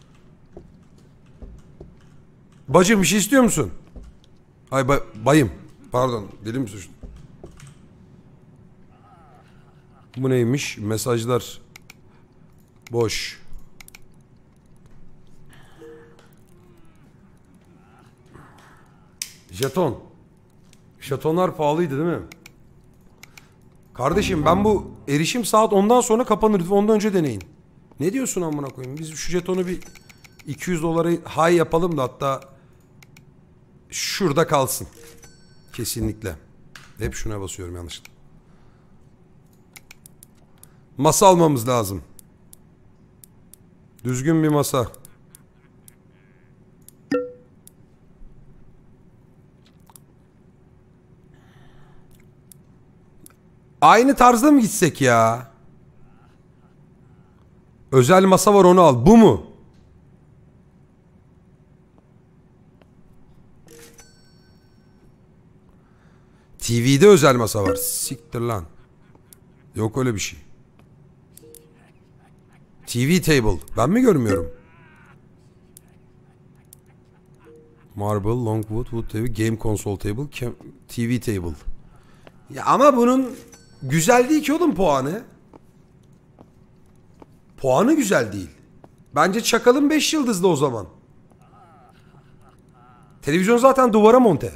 Bacım bir şey istiyor musun? Ay ba bayım. Pardon. Dilim suçlu. Bu neymiş? Mesajlar. Boş. Jeton. Jetonlar pahalıydı değil mi? Kardeşim ben bu erişim saat ondan sonra kapanır. Ondan önce deneyin. Ne diyorsun amına koyayım? Biz şu jetonu bir iki yüz dolara high yapalım da hatta şurada kalsın. Kesinlikle. Hep şuna basıyorum yanlışlıkla. Masa almamız lazım. Düzgün bir masa. Aynı tarzda mı gitsek ya? Özel masa var, onu al. Bu mu? T V'de özel masa var. Siktir lan. Yok öyle bir şey. T V table. Ben mi görmüyorum? Marble, Longwood, Wood table, Game Console table, T V table. Ya ama bunun güzel değil ki oğlum puanı. Puanı güzel değil. Bence çakalım beş yıldızlı o zaman. Televizyon zaten duvara monte.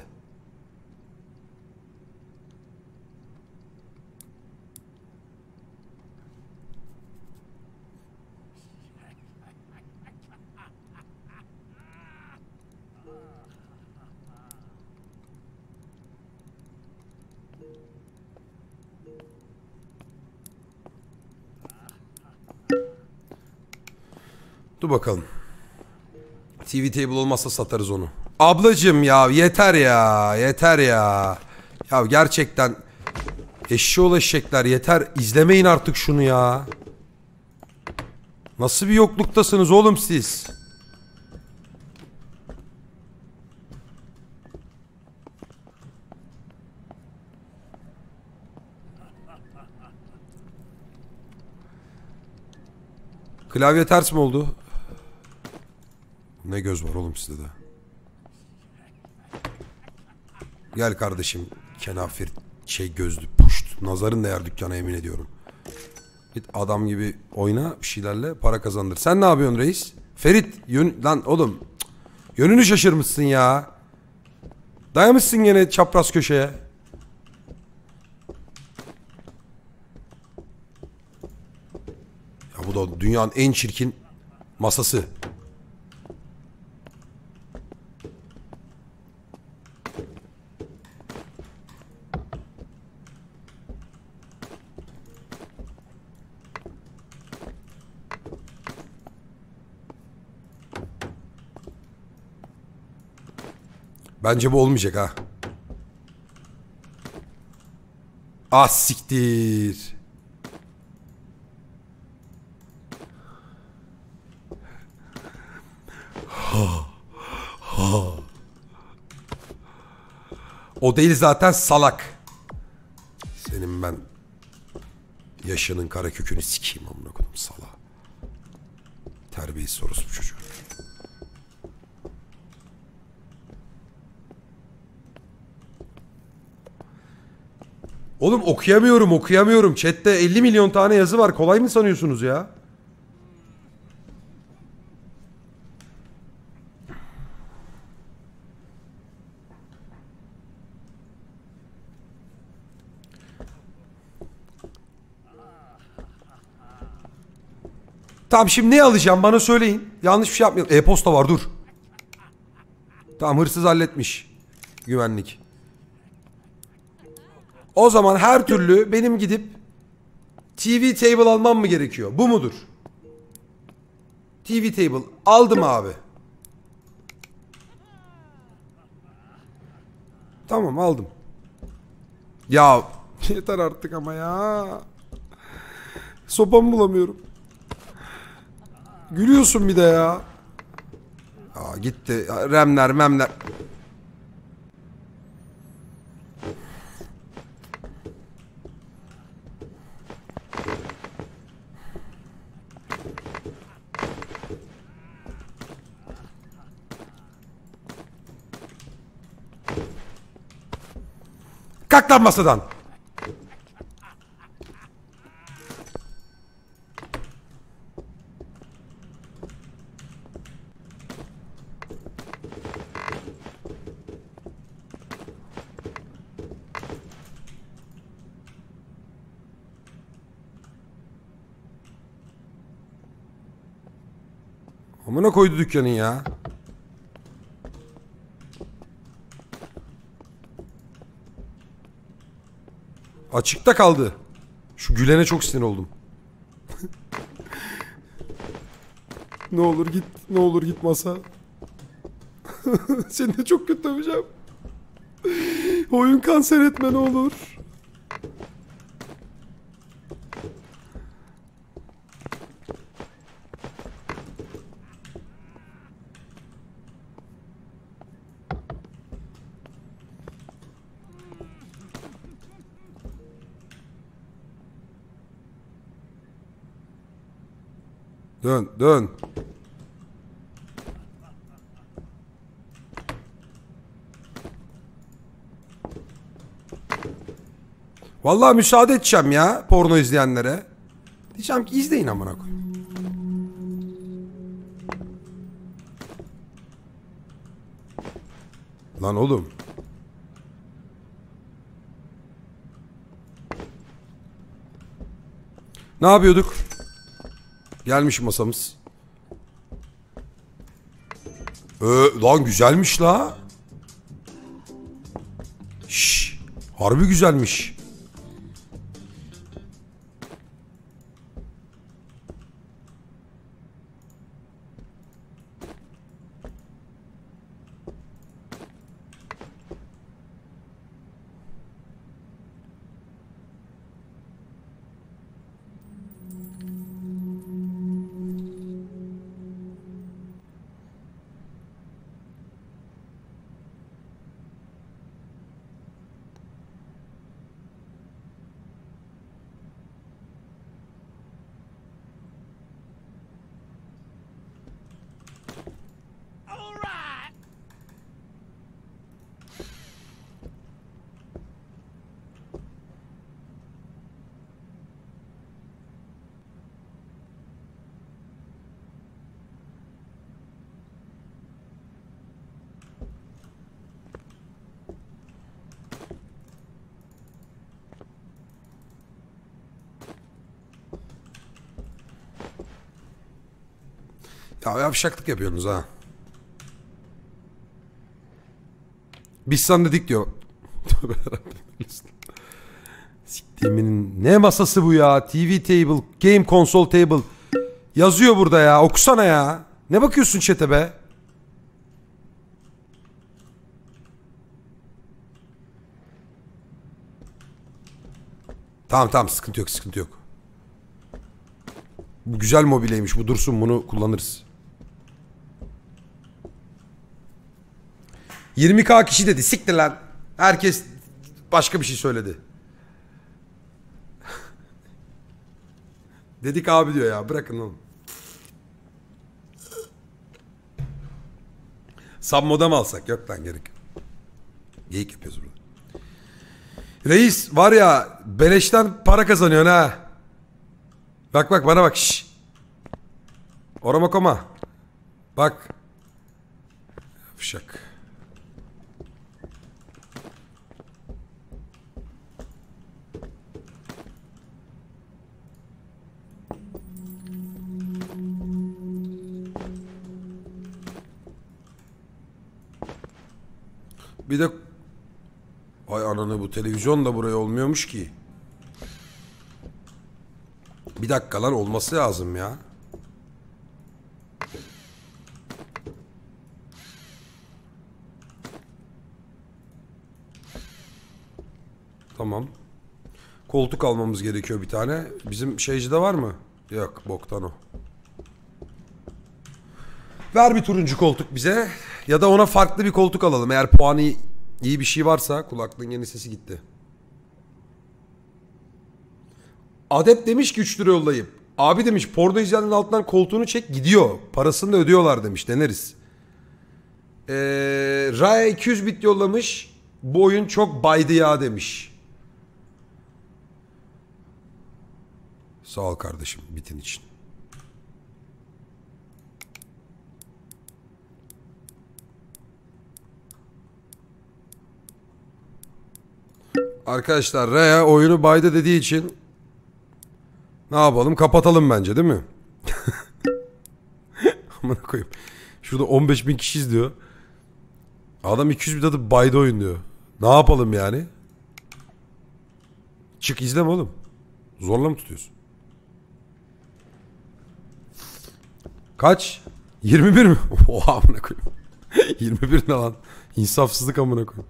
Dur bakalım. T V table olmazsa satarız onu. Ablacım ya yeter ya. Yeter ya. Ya gerçekten eşşoğlu eşekler yeter. İzlemeyin artık şunu ya. Nasıl bir yokluktasınız oğlum siz? Klavye ters mi oldu? Ne göz var oğlum sizde de. Gel kardeşim. Kenafir şey gözlü puşt. Nazarın değer dükkana yemin ediyorum. Git adam gibi oyna bir şeylerle para kazandır. Sen ne yapıyorsun reis? Ferit yön... lan oğlum cık, yönünü şaşırmışsın ya. Dayamışsın gene çapraz köşeye. Ya bu da dünyanın en çirkin masası. Bence bu olmayacak ha. Ah siktir. O değil zaten salak. Senin ben yaşının kara kökünü sikeyim amına koyayım sala. Terbiyesiz orospu çocuğu. Oğlum okuyamıyorum okuyamıyorum. Chat'te elli milyon tane yazı var. Kolay mı sanıyorsunuz ya? Tamam şimdi ne alacağım bana söyleyin. Yanlış bir şey yapmayalım. E-posta var dur. Tamam hırsız halletmiş. Güvenlik. O zaman her türlü benim gidip T V table almam mı gerekiyor? Bu mudur? T V table aldım abi. Tamam aldım. Ya yeter artık ama ya. Sopamı bulamıyorum. Gülüyorsun bir de ya. Aa, gitti. Remler memler. Kalk lan masadan. Amına koydu dükkanın ya. Açıkta kaldı. Şu Gülen'e çok sinir oldum. Ne olur git, ne olur git masa. Seni de çok kötü döveceğim. Oyun kanser etme ne olur. Dön, dön. Vallahi müsaade edeceğim ya porno izleyenlere. Diyeceğim ki izleyin amına koyayım. Lan oğlum. Ne yapıyorduk? Gelmiş masamız. Ee, lan güzelmiş la. Şş, harbi güzelmiş. Ya yavşaklık yapıyorsunuz ha. Biz sana dedik diyor. Siktiğimin ne masası bu ya? T V table, game console table. Yazıyor burada ya. Okusana ya. Ne bakıyorsun chat'e be? Tamam tamam sıkıntı yok sıkıntı yok. Bu güzel mobilyaymış, bu dursun, bunu kullanırız. yirmi K kişi dedi, siktir lan. Herkes başka bir şey söyledi. Dedik abi diyor ya, bırakın oğlum. Submoda mı alsak? Yok lan, gerek. Geyik yapıyoruz burada. Reis var ya, beleşten para kazanıyorsun ha. Bak bak bana bak. Şşş. Orama koma. Bak. Fışak. Bir de ay ananı, bu televizyon da buraya olmuyormuş ki. Bir dakika lan, olması lazım ya. Tamam. Koltuk almamız gerekiyor bir tane. Bizim şeycide var mı? Yok, boktan o. Ver bir turuncu koltuk bize. Ya da ona farklı bir koltuk alalım. Eğer puanı iyi bir şey varsa. Kulaklığın yeni sesi gitti. Adept demiş ki üç lira yollayıp. Abi demiş, porno izleyenin altından koltuğunu çek gidiyor. Parasını da ödüyorlar demiş. Deneriz. Ee, Raya iki yüz bit yollamış. Bu oyun çok baydı ya demiş. Sağ ol kardeşim bitin için. Arkadaşlar Raya oyunu baydı dediği için ne yapalım, kapatalım bence, değil mi? Amına koyayım. Şurada on beş bin kişi izliyor. Adam iki yüz bir adı baydı oyun diyor. Ne yapalım yani? Çık izleme oğlum. Zorla mı tutuyorsun? Kaç? yirmi bir mi? Oha amına koyayım. yirmi bir ne lan? İnsafsızlık amına koyayım.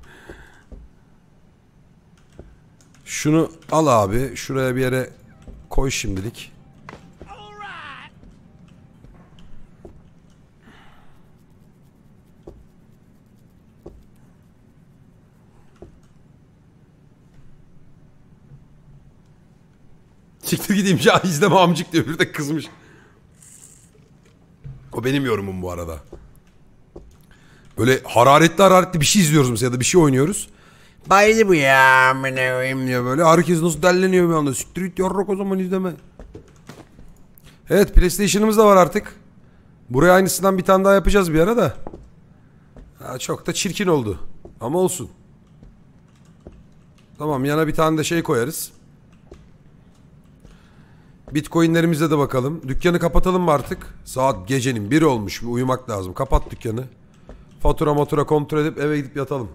Şunu al abi. Şuraya bir yere koy şimdilik. Siktir gideyim ya, izleme amcık diyor. Bir de kızmış. O benim yorumum bu arada. Böyle hararetli hararetli bir şey izliyoruz mesela, ya da bir şey oynuyoruz. Baydı bu ya amına koyayım diyor böyle. Herkes nasıl delleniyor bir anda. Siktir git yarrak, o zaman izleme. Evet, PlayStation'ımız da var artık. Buraya aynısından bir tane daha yapacağız bir ara da. Ha, çok da çirkin oldu. Ama olsun. Tamam, yana bir tane de şey koyarız. Bitcoin'lerimize de bakalım. Dükkanı kapatalım mı artık? Saat gecenin biri olmuş. Bir uyumak lazım. Kapat dükkanı. Fatura matura kontrol edip eve gidip yatalım.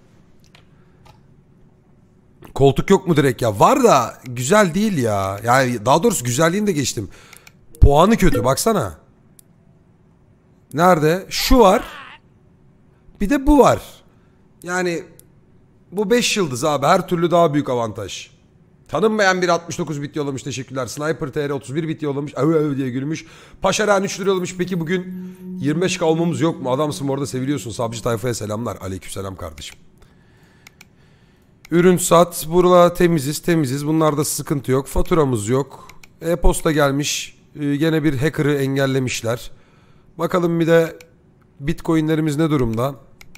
Koltuk yok mu direkt ya? Var da güzel değil ya. Yani daha doğrusu güzelliğini de geçtim. Puanı kötü, baksana. Nerede? Şu var. Bir de bu var. Yani bu beş yıldız abi. Her türlü daha büyük avantaj. Tanınmayan bir altmış dokuz bit yollamış, teşekkürler. Sniper T R otuz bir bit yollamış. Öv öv diye gülmüş. Paşaran üç lira yollamış. Peki bugün yirmi beş K olmamız yok mu? Adamsın bu arada, seviliyorsun. Sabcı tayfaya selamlar. Aleykümselam kardeşim. Ürün sat. Burada temiziz temiziz. Bunlarda sıkıntı yok. Faturamız yok. E-posta gelmiş. Ee, gene bir hacker'ı engellemişler. Bakalım bir de Bitcoin'lerimiz ne durumda?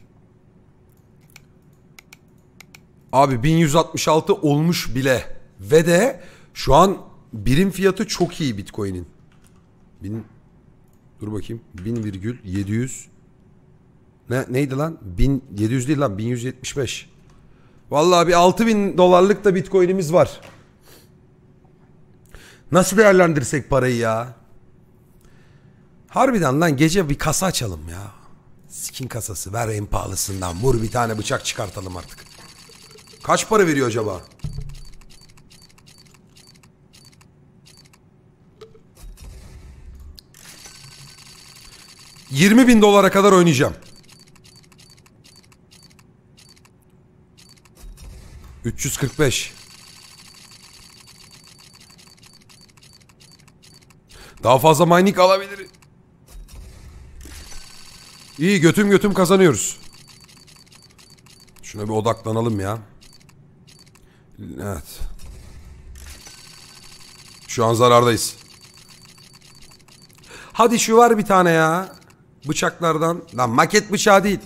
Abi bin yüz altmış altı olmuş bile. Ve de şu an birim fiyatı çok iyi Bitcoin'in. Bin, dur bakayım. bin virgül yedi yüz. Ne, neydi lan? bin yedi yüz değil lan. bin yüz yetmiş beş. Vallahi bir altı bin dolarlık da Bitcoin'imiz var. Nasıl değerlendirsek parayı ya? Harbiden lan gece bir kasa açalım ya. Skin kasası, ver en pahalısından. Vur bir tane bıçak çıkartalım artık. Kaç para veriyor acaba? yirmi bin dolara kadar oynayacağım. üç yüz kırk beş. Daha fazla mining alabilir. İyi, götüm götüm kazanıyoruz. Şuna bir odaklanalım ya. Evet. Şu an zarardayız. Hadi şu var bir tane ya. Bıçaklardan. Lan maket bıçağı değil.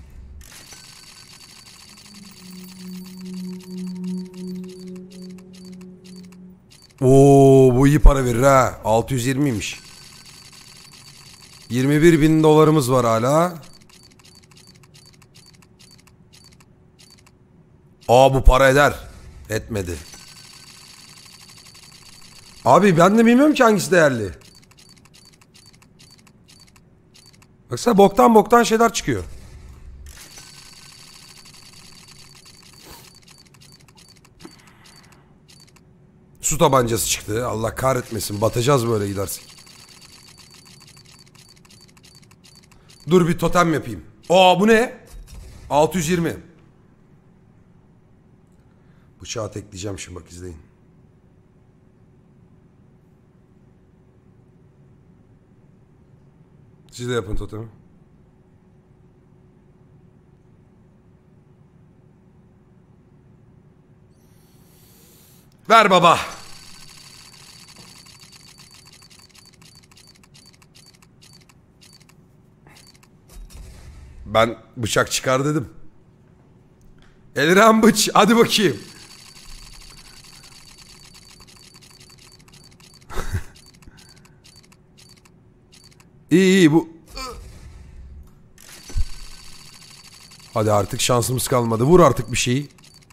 Oo, bu iyi para verir ha. altı yüz yirmiymiş. yirmi bir bin dolarımız var hala. Aa, bu para eder. Etmedi. Abi ben de bilmiyorum ki hangisi değerli. Baksana boktan boktan şeyler çıkıyor. Su tabancası çıktı. Allah kahretmesin. Batacağız böyle gidersek. Dur bir totem yapayım. Aa, bu ne? altı yüz yirmi. Bıçağı tekleyeceğim şimdi, bak izleyin. Siz de yapın totemi. Ver baba. Ben bıçak çıkar dedim. Elren bıç. Hadi bakayım. İyi iyi bu. Hadi artık şansımız kalmadı. Vur artık bir şeyi.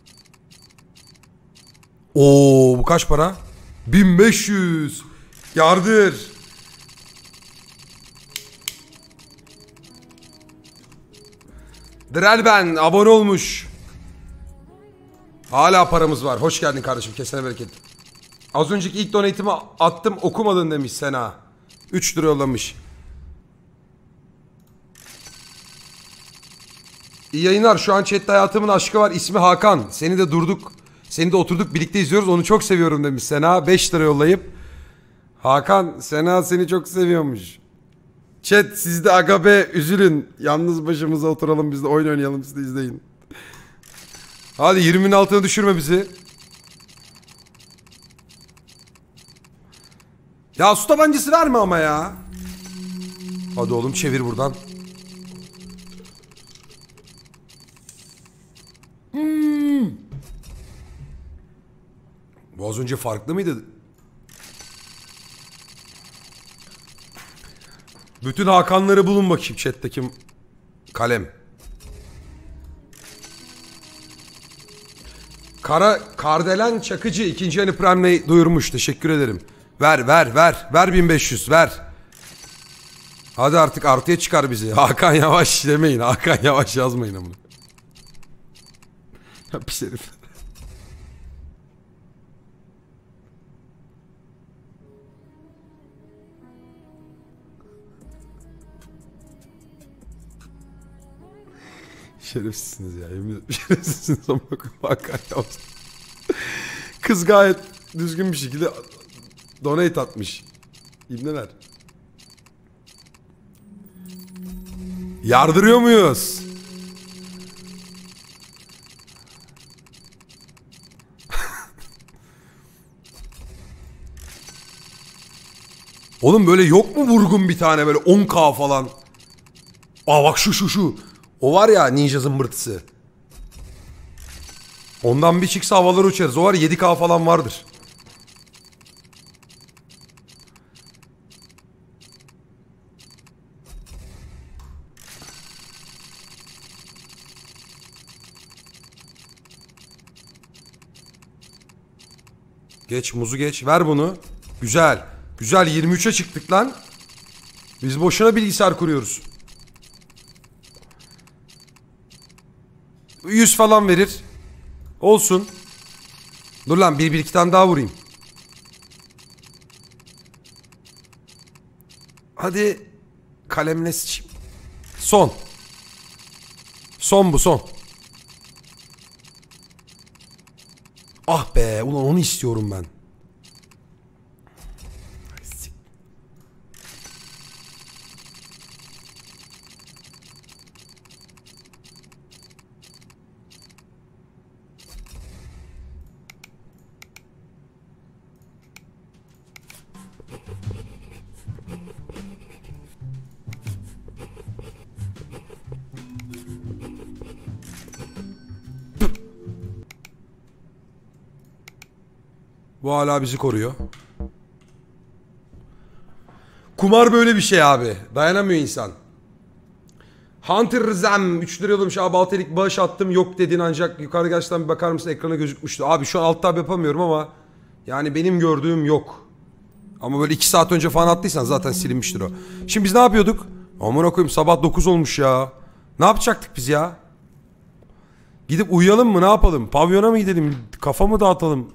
Oo, bu kaç para? bin beş yüz. Yardır. Drelben abone olmuş. Hala paramız var. Hoş geldin kardeşim. Kesene bereket. Az önceki ilk donate'imi attım, okumadın demiş Sena. üç lira yollamış. İyi yayınlar. Şu an chatte hayatımın aşkı var. İsmi Hakan. Seni de durduk. Seni de oturduk birlikte izliyoruz. Onu çok seviyorum demiş Sena. beş lira yollayıp. Hakan, Sena seni çok seviyormuş. Chat, siz de aga be üzülün. Yalnız başımıza oturalım, biz de oyun oynayalım, siz de izleyin. Hadi yirminin altına düşürme bizi. Ya su tabancası verme ama ya. Hadi oğlum çevir buradan. Hmm. Bu az önce farklı mıydı? Bütün Hakanları bulun bakayım chat'teki kalem. Kara Kardelen Çakıcı ikinci hani Prem'le duyurmuş. Teşekkür ederim. Ver ver ver. Ver bin beş yüz ver. Hadi artık artıya çıkar bizi. Hakan Yavaş demeyin. Hakan Yavaş yazmayın ama. Pis herif. Şerefsizsiniz ya. Yemin ederim şerefsizsiniz ama Hakan Yavaş. Kız gayet düzgün bir şekilde donate atmış. İbneler. Yardırıyor muyuz? Oğlum böyle yok mu vurgun bir tane böyle on K falan? Aa bak şu şu şu. O var ya ninja zımbırtısı. Ondan bir çıksa havalara uçarız. O var yedi K falan vardır. Geç muzu geç. Ver bunu. Güzel. Güzel yirmi üçe çıktık lan. Biz boşuna bilgisayar kuruyoruz. yüz falan verir. Olsun. Dur lan bir, bir iki tane daha vurayım. Hadi kalemle sıçayım. Son. Son bu son. Ah be ulan onu istiyorum ben. Bu hala bizi koruyor. Kumar böyle bir şey abi. Dayanamıyor insan. Hunter Rızam üç lira yollamış. Abi altı aylık bağış attım yok dedin ancak yukarı gerçekten bir bakar mısın ekrana gözükmüştü. Abi şu an alt tab yapamıyorum ama yani benim gördüğüm yok. Ama böyle iki saat önce falan attıysan zaten silinmiştir o. Şimdi biz ne yapıyorduk? Amına koyayım sabah dokuz olmuş ya. Ne yapacaktık biz ya? Gidip uyuyalım mı ne yapalım? Pavyona mı gidelim? Kafa mı dağıtalım?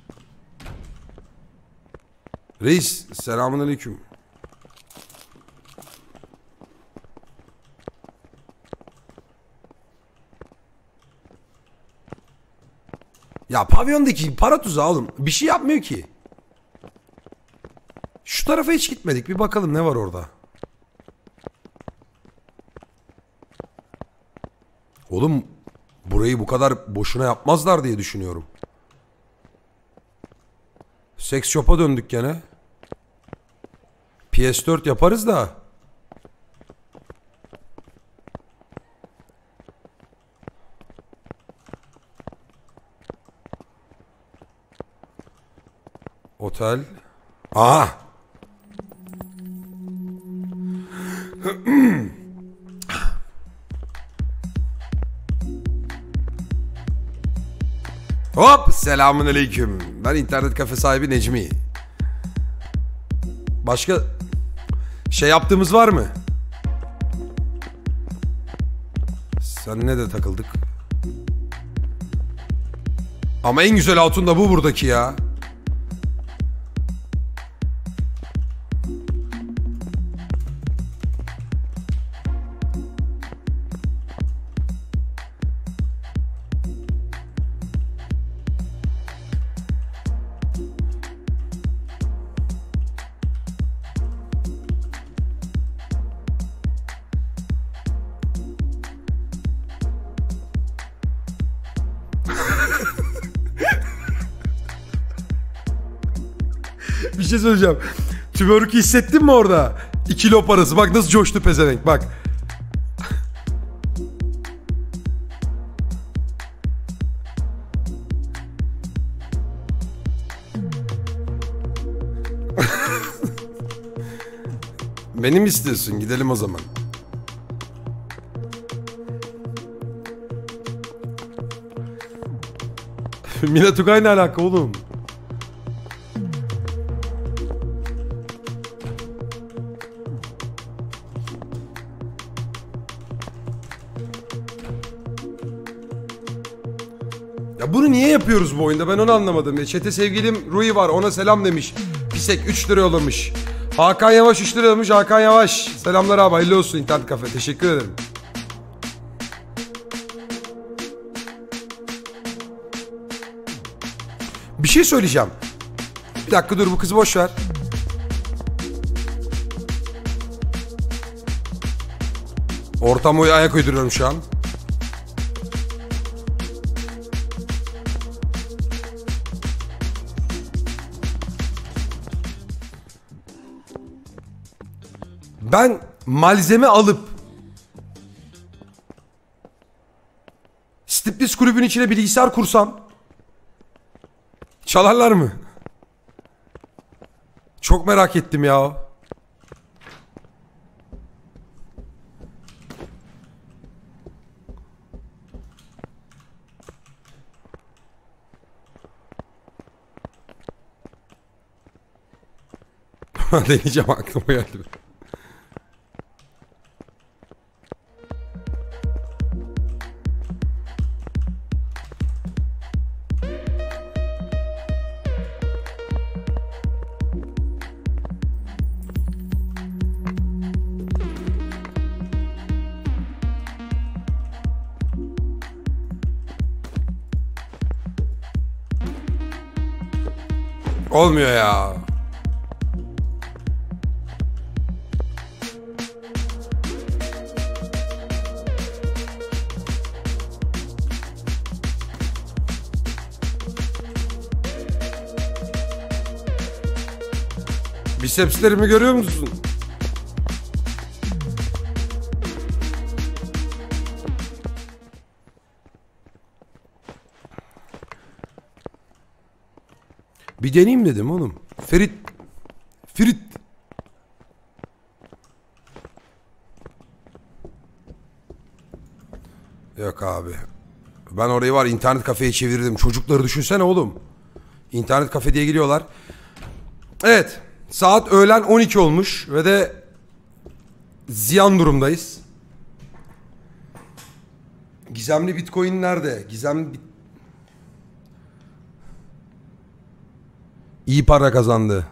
Reis selamünaleyküm. Ya pavyondaki para tuzağı oğlum. Bir şey yapmıyor ki. Şu tarafa hiç gitmedik. Bir bakalım ne var orada. Oğlum burayı bu kadar boşuna yapmazlar diye düşünüyorum. Seks shop'a döndük gene. P S dört yaparız da. Otel. Aha. Hop selamünaleyküm. Ben internet kafe sahibi Necmi. Başka şey yaptığımız var mı? Seninle de takıldık. Ama en güzel hatun da bu buradaki ya. Bir şey söyleyeceğim. Twerk'ü hissettin mi orada? İki kilo parası. Bak nasıl coştu pezevenk bak. Beni mi istiyorsun? Gidelim o zaman. Mina Tugay ne alaka oğlum? Ya bunu niye yapıyoruz bu oyunda ben onu anlamadım. Ya çete sevgilim Rui var ona selam demiş. Pisek üç lira yollamış. Hakan Yavaş üç lira yollamış. Hakan Yavaş. Selamlar abi hayırlı olsun internet kafe. Teşekkür ederim. Bir şey söyleyeceğim. Bir dakika dur bu kızı boş ver. Ortama ayak uyduruyorum şu an. Ben malzeme alıp Stiplis kulübün içine bilgisayar kursam çalarlar mı? Çok merak ettim ya. Deneyeceğim aklıma geldi. Olmuyor ya. Bisepslerimi görüyor musun? Bir deneyeyim dedim oğlum. Ferit. Ferit. Yok abi. Ben orayı var internet kafeye çevirdim. Çocukları düşünsene oğlum. İnternet kafe diye geliyorlar. Evet. Saat öğlen on iki olmuş ve de ziyan durumdayız. Gizemli Bitcoin nerede? Gizemli bit... İyi para kazandı.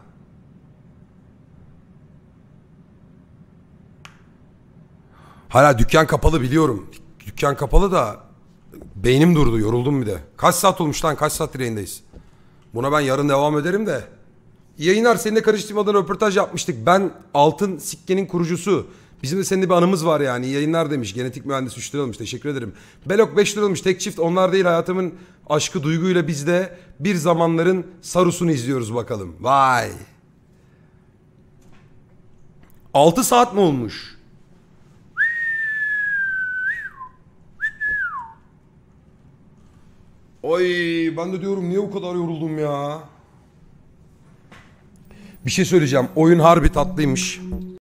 Hala dükkan kapalı biliyorum. Dükkan kapalı da beynim durdu, yoruldum bir de. Kaç saat olmuş lan? Kaç saattir yayındayız? Buna ben yarın devam ederim de. Yayınlar, seninle karıştırmadan röportaj yapmıştık. Ben Altın Sikke'nin kurucusu. Bizim de seninle bir anımız var yani. İyi yayınlar demiş. Genetik mühendis üç lira almış. Teşekkür ederim. Belok beş lira almış. Tek çift onlar değil, hayatımın aşkı duyguyla biz de bir zamanların Sarus'unu izliyoruz bakalım. Vay. altı saat mi olmuş? Oy, ben de diyorum niye bu kadar yoruldum ya? Bir şey söyleyeceğim. Oyun harbi tatlıymış.